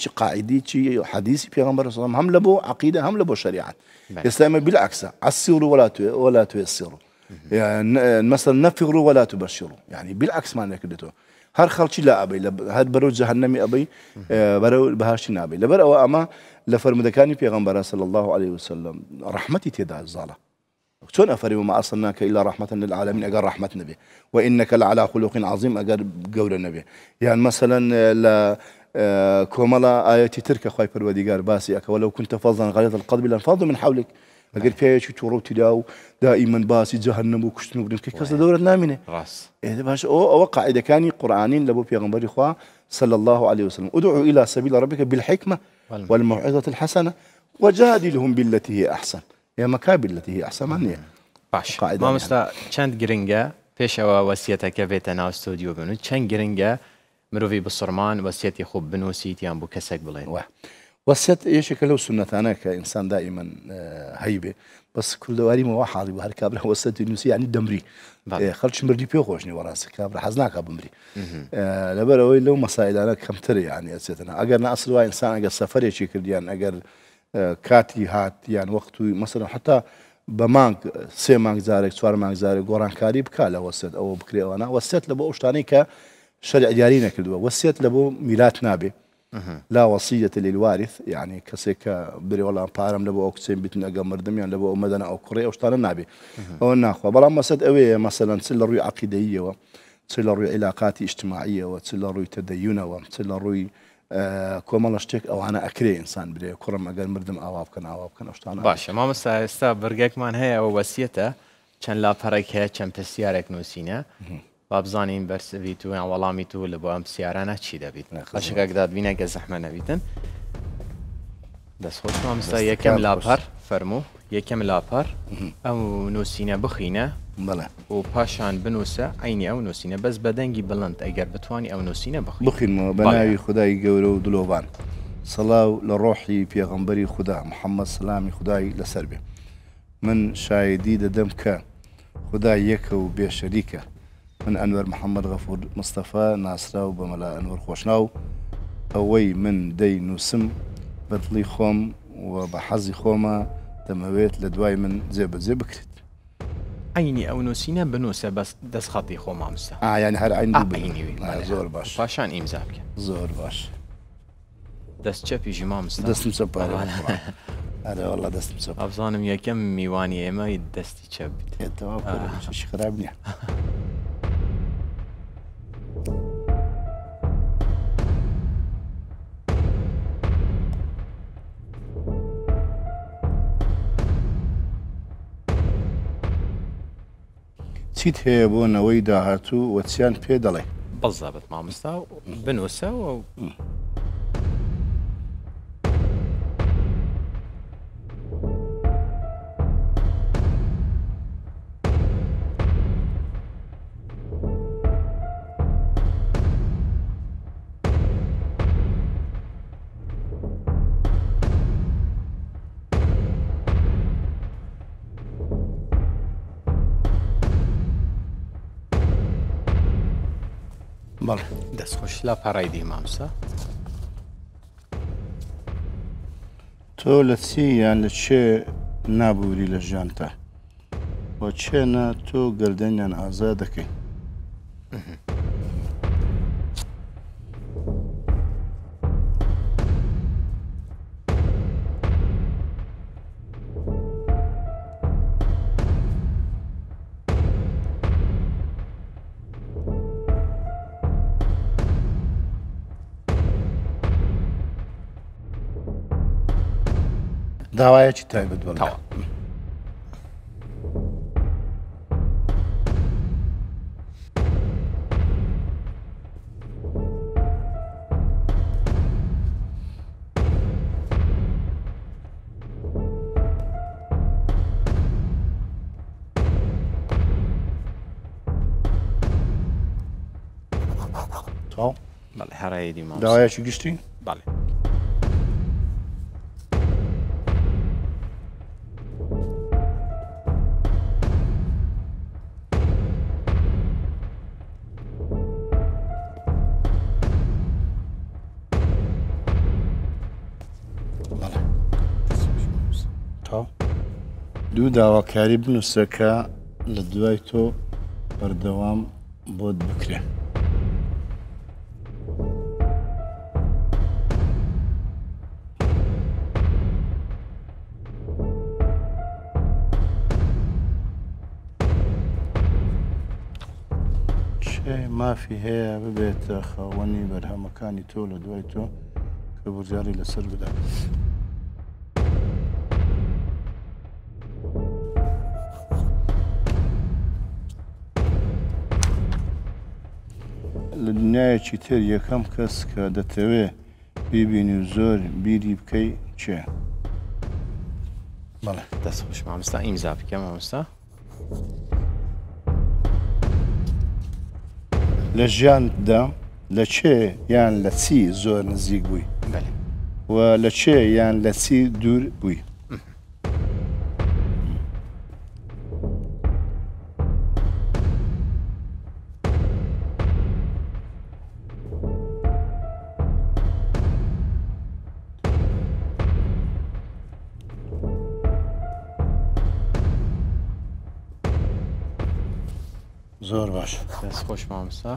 قاعدەی حەدیثی پێغەمبەر صلی الله هەم لە بۆ عەقیدە هەم لە بۆ شەریعەت ئێستا ئێمە بالعکسە عەسیروا ولا تيسروا يعني مثلا نفروا ولا تبشروا يعني بالعكس معناه كدتو هر خەڵکی لا ئەبەی هەر بەرەو جەهەنەمی ئەبەی بەرەو بەهاشتی نابێت لەبەر ئەوە ئەمە لە فەرمودەکانی پێغەمبەر صلی الله عليه وسلم ڕەحمەتی تێدا زاڵە چۆن ئەفەرمی وما أرسلناك إلا رحمة للعالمين ئەگەر ڕەحمەت نەبێ وإنك لعلى خلق عظيم ئەگەر گەورە نەبێ يعني مثلا لە کۆمەڵە ئاەتی ترکە خوای پەروەردیگار باسی ئەکە ولو كنت فظا غليظ القلب لانفضوا من حولك ئەگەر پێیەکی تووڕە و تیدا و دائیمەن باسی جەهەنەم و کوشتن و برنکە کەس لە دەورەت نامینێ باش ئەوە قاعدەکانی قورئانین لە بۆ پێغەمبەری خوا صلى الله عليه وسلم ادعو إلى سبيل ربك بالحكمة والموعظة الحسنة وجادلهم بالتي هي أحسن يا مكا بالتي هي أحسن معنیه باش مامۆستا چەند گرنگە پێشەوە وەسیەتەکە بێتە ناو ستۆدیۆ بنووت چەند گرنگە مرۆڤی بسڕمان وەسیەتی خوب بنووسیت یان بۆ کەسێک بڵێن وەسیەت یەکێکە لەو سونەتانە کە ئینسان دائیمەن هەیبێ بەس کوردەواریمەوە حاڵی بە هەر کابرا وەسیەتی نووسی یعنی دەمری خەڵکی مردی پێ خۆش نیە وەڕاستی کابرا حەز ناکا بمری لەبەرەوەی لەو مەسائلانە کەمترە یعنی ئەچێتەوە ئەگەر نە ئەسڵ وای ئینسان ئەگەر سەفەرێکی کردیان ئەگەر کاتی هات یان وەختوی مەسەڵەن حتا بە مانگ 3 مانگ جارێک 4 مانگ جارێک گۆڕانکاری بکا لە وەسیەت ئەوە بکرێەوەنا وەسیەت لە بۆ ئەو شتانەی کە شەریع دیاری نەکردووە وەسیەت لە بۆ میلات نابێ لا وصية للوارث يعني كسيك بري والله بارم لبو أو كسين بيتن أجا مردم يعني لبو مدن أو كوريا أو شتان النبي أو الناخوة بلا ما سد أوي مثلا تصل روي عقيدية وتصل روي علاقات اجتماعية وتصل روي تدينة وتصل روي كومال اشتك أو أنا أكري إنسان بري كرم أجا مردم أواب كان أو شتان باش ما مسا برجك من هي أو وصيته كان لا فرق هي كان تسيارك نوسينا بابزانین بەرسەوی تو یان وەڵامی تو لە بۆ ئەم سیارانە چی دەبیت خەشەکەک دادبینە گە زەحمە نەبیتن دەستخۆش مامۆستا یەکەم لاپەر فەرموو یەکەم لاپەر ئەو نووسینە بخینە و پاشان بنووسە عینی ئەو نووسینە بەس بەدەنگی بڵند ئەگەر بتوانانی ئەو نووسینە بخینەوە بە ناوی خودای گەورە و دلۆڤان سەڵاو لە ڕۆحی پێغەمبەری خوددا محەممەد سلامی خودای لەسەر بێ من شایدی دەدەم کە خودای یەکە و بێشەریکە من أنور محمد غفور مصطفى ناسراو بملا أنور خوشناو أوي من دي نوسم بطلي خوم وبحظي خوما دمويت لدواي من زيب كرت عيني أو نوسينا بنوسة بس دس خطي خوما مستا يعني هر عيني عيني زور باش باشان إمزابك زور باش دست چپی جما مستا دست مسپا هذا والله دست مسپا أبزانم يكم ميواني إما دستي چپ تمام شي خراب نيا چیت هەیە بۆ نەوەی داهاتوو وەچیان پێ دەڵێ بالضبط مامۆستا بنووسە و دەستخۆش لا پەڕای دی مامۆستا تۆ لە چی یان لە چێ نابووری لە ژیانتا بۆ چێنە تۆ گەردەنیان ئازا دەکەی داوایەکی تایبەت بڵێ تاو بەڵێ هەرای دی مامۆستا داوایەکی گشتی بەڵێ دوو داواکاری بنووسە کە لە دوای تۆ بەردەوام بۆت بکرێ. مافی هەیە ببێتە خاوەنی بەرهەمەکانی تۆ لە دوای تۆ کە بورجاری لەسەر بدات. لە دنیایەکی تر یەکەم کەس کە دەتەوێ بیبینی و زۆر بیری بکەی چێ؟ بەڵێ دەست خۆش مامۆستا ئیمزا بکەم مامۆستا. لە ژیانتدا لە چێ یان لە چی زۆر نزیک بووی؟ بەڵێ. و لە چێ یان لە چی دوور بووی؟ زۆر باش. دەست خۆش مامۆستا.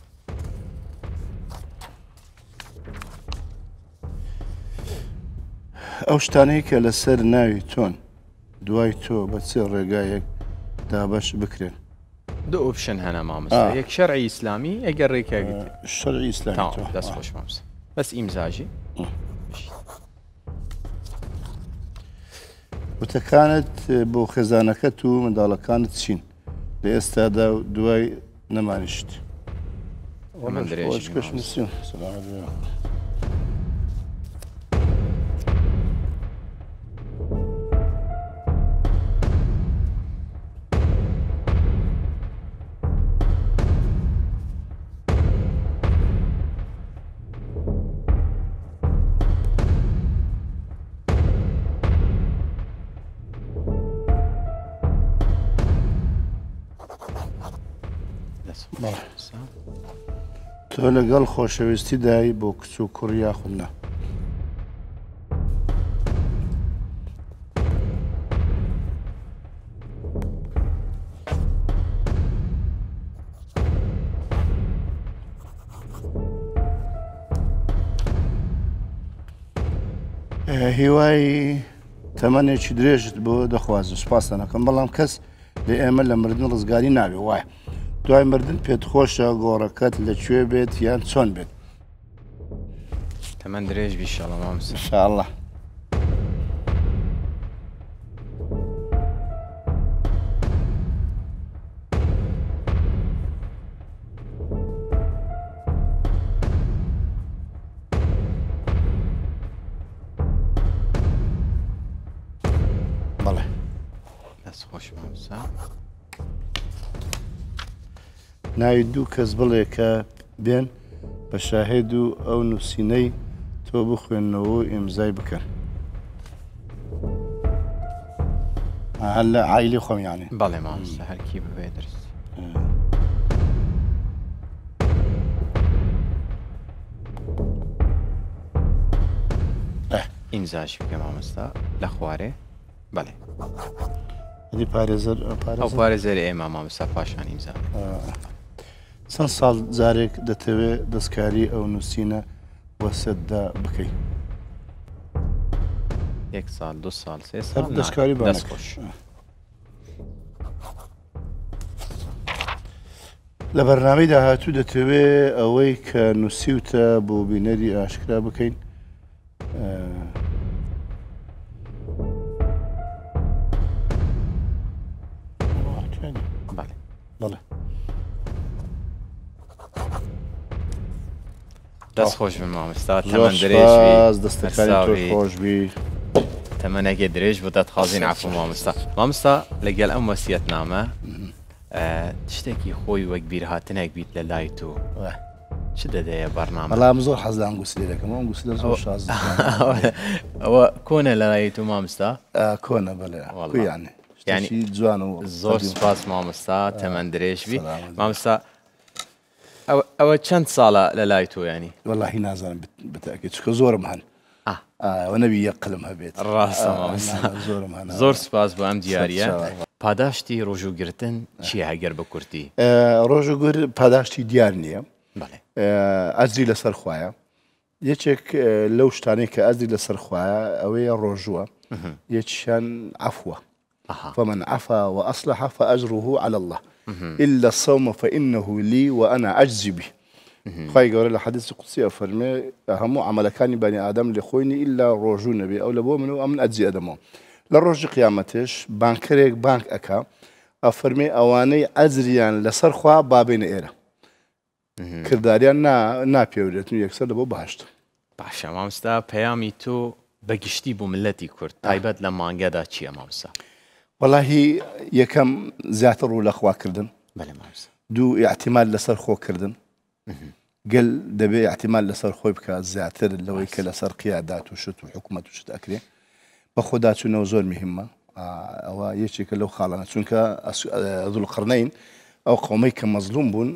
ئەو شتانەی کە لەسەر ناوی تۆن دوای تۆ بە چێ ڕێگایەک دابەش بکرێن؟ دوو ئۆپشن هەنا مامۆستا. یەک شەرعی ئیسلامی ئەگەر ڕێکاگیت شەرعی ئیسلامی تۆ. دەست خۆش مامۆستا. بەس ئیمزاژی. وتەکانت بۆ خێزانەکەت و منداڵەکانت چین لە ئێستادا و دوای نەمانیشت؟ من درێژی کەش نووسیم. تۆ لەگەڵ خۆشەویستی دای بۆ کچ و کوڕ یاخودنا؟ هیوای تەمەنێکی درێژت بۆ دەخوازم سوپاسان دەکەم، بەڵام کەس لە ئێمە لە مردن ڕزگاری ناوێ وایە. دوای مردن پێت خۆشە گۆڕەکەت لەکوێ بێت یان چۆن بێت؟ تەمەن درێژ بی ئینشاڵڵا مامۆستا. ئینشاڵڵا. بەڵێ. دەست خۆش مامۆستا. ناوی دوو کەس بڵێ کە بێن بە شاهێد و ئەو نووسینەی تۆ بخوێنەوە و ئیمزای بکەن. هەر لە عایلی خۆم یانی. بەڵێ مامۆستا هەرکی ببێ درست. ئیمزاژی بکە مامۆستا لە خوارێ. بەڵێ. هەدی پارێزەر ئەو پارێزەری ئێمە مامۆستا پاشان ئیمزا. چەند ساڵ جارێک دەتەوێت دەستکاری ئەو نووسینە وەسەتدا بکەیت؟ 1 ساڵ 2 ساڵ 3 ساڵ دەستکاری دەست خۆش. لە بەرنامەی داهاتوو دەتەوێت ئەوەی کە نووسیوتە بۆ بینەری ئاشکرا بکەین؟ بەڵێ. بەڵێ. دەست خۆش بن مامۆستا. تەمەن درێژبی. دەستەکانی تۆ خۆشبی. تەمەنێکی درێژ بۆ دەتخوازین عەفو مامۆستا. مامۆستا لەگەڵ ئەم وەسیەتنامە شتێکی خۆی وەک بیرهاتنێک بیت لە لای تۆ چ دەدەیە بەرنامە؟ بەڵام زۆر حەز لە ئەنگوسیلێ دەکەم. ئەو ئەنگوسیلە زۆر شاز. ئەوە کۆنە لە لای تۆ مامۆستا؟ کۆنە بەڵێ. کویانێ یعنی جوان و زۆر سوپاس مامۆستا. تەمەن درێژبی مامۆستا. ئەوە چەند ساڵە لە لای تۆ ینی؟ وەڵاهی نازانم بتاکێت چکە زۆرم هەن. وەنەبی یەک قلم هەبێت ڕاستە مامۆستا زۆرم هەنا زۆر سپاس بۆ ئەم دیاریە پاداشتی ڕۆژوگرتن چیە هەگەر بە کورتی ڕۆژوگر پاداشتی دیار نییە بەڵێ ئەزری لەسەر خوایە یەکێک لەو شتانەی کە ئەزری لەسەر خوایە ئەوەیە ڕۆژووە یەکیان عەفوە فمن عفا وأصلح فأجره على الله إلا الصوم فإنه لي وأنا أجزي به خی گەورە لە حەدیثی قودسی ئەفەرمێ هەموو عەمەلەکانی بەنی ئادەم لێ خۆینی ئیلا ڕۆژوو نەبێ ئەو لە بۆ من و ئەمن ئەجزی ئەدەمەوە لە ڕۆژی قیامەتش بانکەرێک بانک ئەکا ئەفەرمێ ئەوانەی ئەجریان لەسەر خوا بابێنە ئێرە کرداریان ناپێورێتن یەکسەر لە بۆ باشتە باشە مامۆستا پەیامی تۆ بەگشتی بۆ ملەتی کورد تایبەت لە مانگەدا چییە مامۆستا وەڵاهی یەکەم زیاتر ڕوو لە خواکردن بەڵێ مامۆستا دوو ئیعتیماد لەسەر خۆکردن گەل دەبێ ئیعتیماد لەسەر خۆی بکات زیاتر لەوەی کە لەسەر قیادات و شت و حکوومەت و شت ئەکرێ بە خۆداچوونەوە زۆر مهمە ئەوە یەکێکە لەو خاڵانە چونکە ذوالقەرنەین ئەو قەومەی کە مەزلوم بوون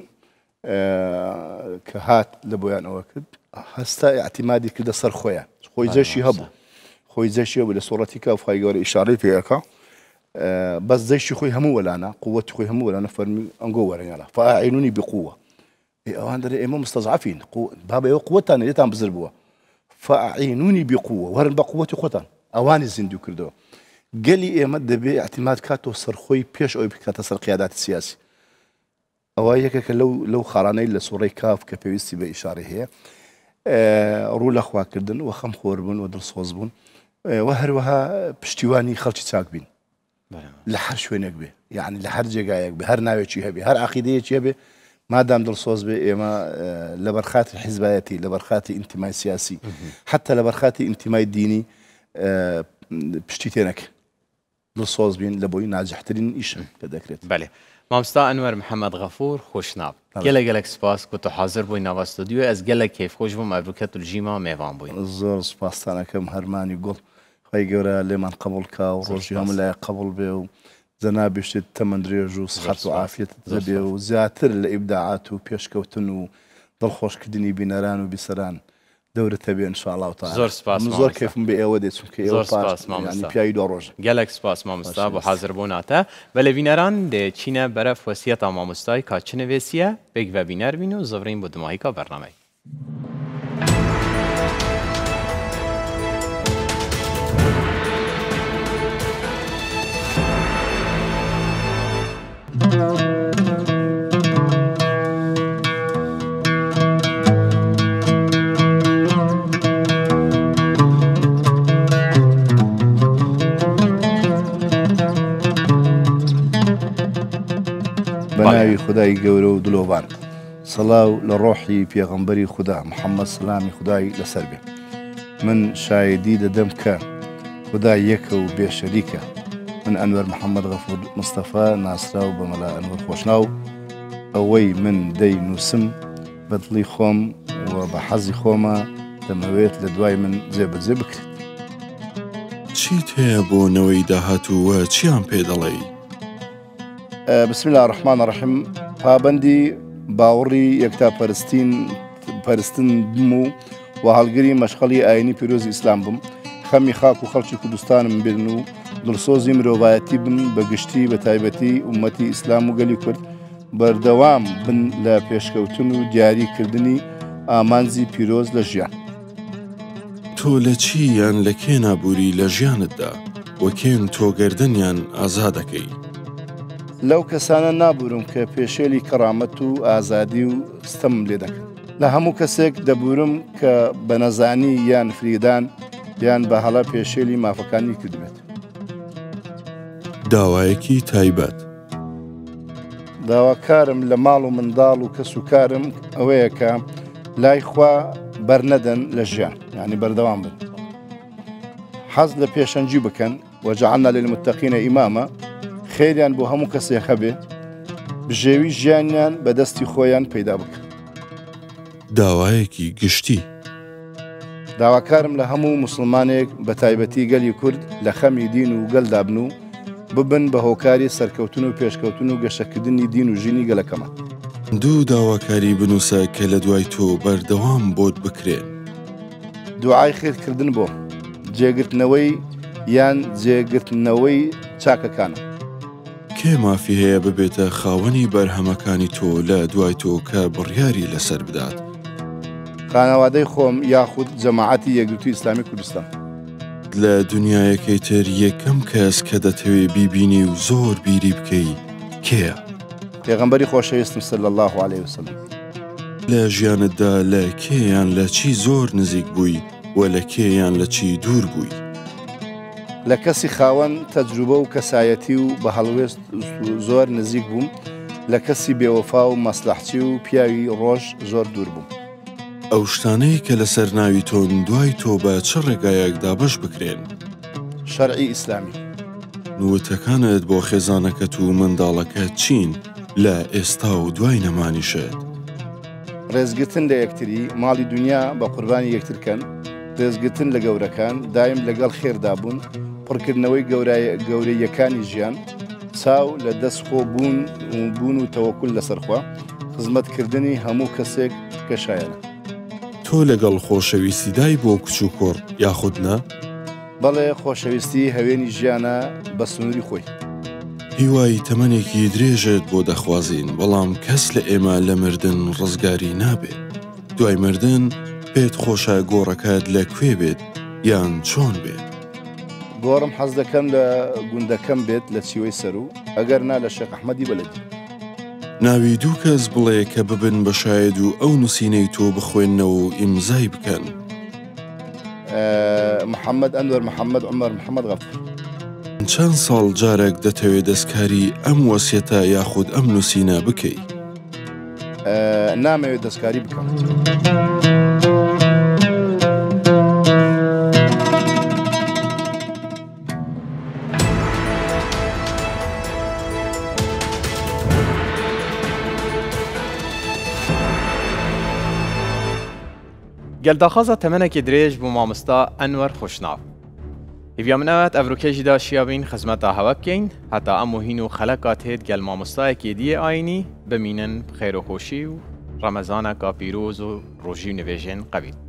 کە هات لە بۆیان ئەوە کرد هەستا ئیعتیمادی کردە سەر خۆیان خۆی جەشی هەبوو خۆی جەشی هەبوو لە سوڕەتی کە خی گەورە ئیشارەی پێەکە بەس جەشی خۆی هەموو وەلانە قووەتی خۆی هەموو وەلانە فەرمی ئەنگۆ وەرەنگەڵە فاعینونی بقووە ئەوان دەرێ ئێمە مستەضعفین بابە ئێوە قووەتان لێتان بزر بووە فاعینونی بقووە وەرن بە قووەتی خۆتان ئەوانی زیندوو کردەوە گەلی ئێمە دەبێ ئیعتیماد کاتەوە سەر خۆی پێش ئەوەی بکاتە سەر قیاداتی سیاسی ئەوە یەکێکە لەو خاڵانەی لە سوڕەی کاف کە پێویستی بە ئیشارە هەیە ڕوو لە خواکردن و خەم خۆر بوون و دڵسۆز بوون و هەروەها پشتیوانی خەڵکی چاک بین لە هەر شوێنێک بێ یعنی لە هەر جێگایەک بێ هەر ناوێکی هەبێ هەر عەقیدەیەکی هەبێ مادام دڵسۆز بێ ئێمە لە بەرخاتی حیزبایەتی لە بەرخاتی ئینتیمای سیاسی حتا لە بەرخاتی ئینتیمای دینی پشتی تێنەکە دڵسۆز بین لە بۆی ناجەحترین ئیشە کە دەکرێت بەڵێ مامۆستا ئەنوەر محەممەد غەفوور خۆشناو گەلە سپاس کە تۆ حاضر بووی ناوە ستودیۆ ئەس گەلە کەیفخۆش بووم ئەبروکەت و ژیما میێوان بووین زۆر سپاسانەکەم هەرمانی گوڵ خی گەورە لێمان قبول کا و ڕۆژی هەموو لای قبول بێ و جەنابێشتێت تەمەند درێژ و سحەت و عافیەت دەبێ و زیاتر لە ئیبداعات و پێشکەوتن و دڵخۆشکردنی بینەران و بیسەران دەورت هەبێ ئینشاءڵڵا تەعالا زۆر سپاس زۆر کەفم بێ ئێوە دێ چونکە ئێوە پیاوی دۆ ڕۆژە گەلێک سپاس مامۆستا بۆ حاضر بووناتە بە لە بینەران دێچینە بەرەف وەسیەتە مامۆستای کاچنە وێسیە بێک بە بینەر بین و زەڤڕین بۆ دمایکە بەرنامەی بەناوی خدای گەورە و دلۆڤان سەڵاو لە ڕۆحی پێغەمبەری خوددا محەممەد سلامی خدای لەسەر بێ من شایدی دەدەم کە خدا یەکە و بێشەریکە من ئەنوەر محەممەد غەفوور مستەفا ناسراو بە مەلا ئەنوەر خۆشناو ئەوەی من دەی نووسم بەدڵی خۆم و بە حەزی خۆمە دەمەوێت لە دوای من جێبەجێ بکرێت چیت هەیە بۆ نەوەی داهاتووە چیان پێ دەڵێ بسم الله الرحمن الرحیم پابەندی باوەڕی یەکتا پەرستن بم و هەڵگری مەشغەڵی ئاینی پیرۆزی ئیسلام بم خەمی خاک و خەڵکی کوردستانم بێن و دڵسۆزی مرۆڤایەتی بن بە گشتی بە تایبەتی ئومەتی ئیسلام و گەلی کورد بەردەوام بن لە پێشکەوتن و دیاریکردنی ئامانزی پیرۆز لە ژیان تۆ لە چی یان لە کێ نابووری لە ژیانتدا وەکێن تۆگەردنیان ئازا دەکەی لەو کەسانە نابوورم کە پێشێلی کەڕامەت و ئازادی و ستەم لێ دەکەن لە هەموو کەسێک دەبورم کە بە نەزانی یان فریدان یان بە هەڵە پێشێلی مافەکانی کردوێت داوایەکی تایبەت داواکارم لە ماڵ و منداڵ و کەس و کارم ئەوەیە کە لای خوا بەرنەدەن لە ژیان یعنی بەردەوام بن حەز لە پێشەنجی بکەن وەجعلنا للمتقین ئیمامە خێریان بۆ هەموو کەسێک هەبێ بژێوی ژیانیان بەدەستی خۆیان پەیدا بکەن داوایەکی گشتی داواکارم لە هەموو موسڵمانێک بە تایبەتی گەلی کورد لە خەمی دین و گەلدابن و ببن بە هۆکاری سەرکەوتن و پێشکەوتن و گەشەکردنی دین و ژینی گەلەکەمە دوو داواکاری بنووسە کە لە دوای تۆ بەردەوام بۆت بکرێن دوعای خێرکردن بۆ جێگرتنەوەی یان جێگرتنەوەی چاکەکانە. کێ مافی هەیە ببێتە خاوەنی بەرهەمەکانی تۆ لە دوای تۆ کە بڕیاری لەسەر بدات؟ خانەوادەی خۆم یاخود جەماعەتی یەکگرتووی ئیسلامی کوردستان. لە دنیایەکەی تر یەکەم کەس کە دەتەوێت بیبینی و زۆر بیری بکەی کێیە؟ پێغەمبەری خۆشەویستم صلی الله عليه وسلم. لە ژیانتدا لە کێیان لە چی زۆر نزیک بووی و لە کێیان لە چی دوور بووی؟ لە کەسی خاوەن تەجروبە و کەسایەتی و بە هەڵوێست زۆر نزیک بووم، لە کەسی بێوەفا و مەسلحچی و پیاوی ڕۆژ زۆر دوور بووم. ئەو شتانەی کە لەسەر ناوی تۆن دوای تۆ بە چ ڕێگایەکدا بەش بکرێن؟ شەرعی ئیسلامی. نووتەکانت بۆ خێزانەکەت و منداڵەکەت چین لە ئێستا و دوای نەمانیشت؟ ڕێزگرتن لە یەکتری، ماڵی دنیا بە قوربانی یەکترکەن، ڕێزگرتن لە گەورەکان، دایم لەگەڵ خێردا بوون، پڕکردنەوەی گەورەیەکانی ژیان، چاو لە دەست خۆ بوون و تەوەکل لەسەرخوا، خزمەتکردنی هەموو کەسێک کە شایەنە. تۆ لەگەڵ خۆشەویستی دای بۆ کچ و کوڕ یاخود نە؟ بەڵێ خۆشەویستی هەوێنی ژیانە بە سنووری خۆی. هیوای تەمەنێکی درێژت بۆ دەخوازین، بەڵام کەس لە ئێمە لە مردن ڕزگاری نابێت. دوای مردن پێت خۆشە گۆڕەکەت لەکوێ بێت یان چۆن بێت؟ گۆڕم حەز دەکەم لە گوندەکەم بێت لە چیوەی سەر و ئەگەر نا لە شێخ ئەحمەدی بەلەدی. ناوی دوو کەس بڵێ کە ببن بە شاید و ئەو نووسینەی تۆ بخوێننەوە و ئیمزای بکەن. محەممەد ئەنوەر محەممەد عومەر محەممەد غەفور. چەند ساڵ جارێک دەتەوێت دەستکاری ئەم وەسیەتە یاخود ئەم نووسینە بکەی؟ نامەوێت دەستکاری بکەم. گەلداخوازە تەمەنێکی درێژ بۆ مامۆستا ئەنوەر خۆشناو. هیڤیا منەوەت ئەڤروکێژیدا شیاوین خزمەتا هەوە بکەین هەتا ئەم وهین و خەلەکات هێت گەل مامۆستایەکی دیە ئاینی بمینن خێر و خۆشی و ڕەمەزانە کا پیرۆز و ڕۆژی و نوێژێن قەبیل.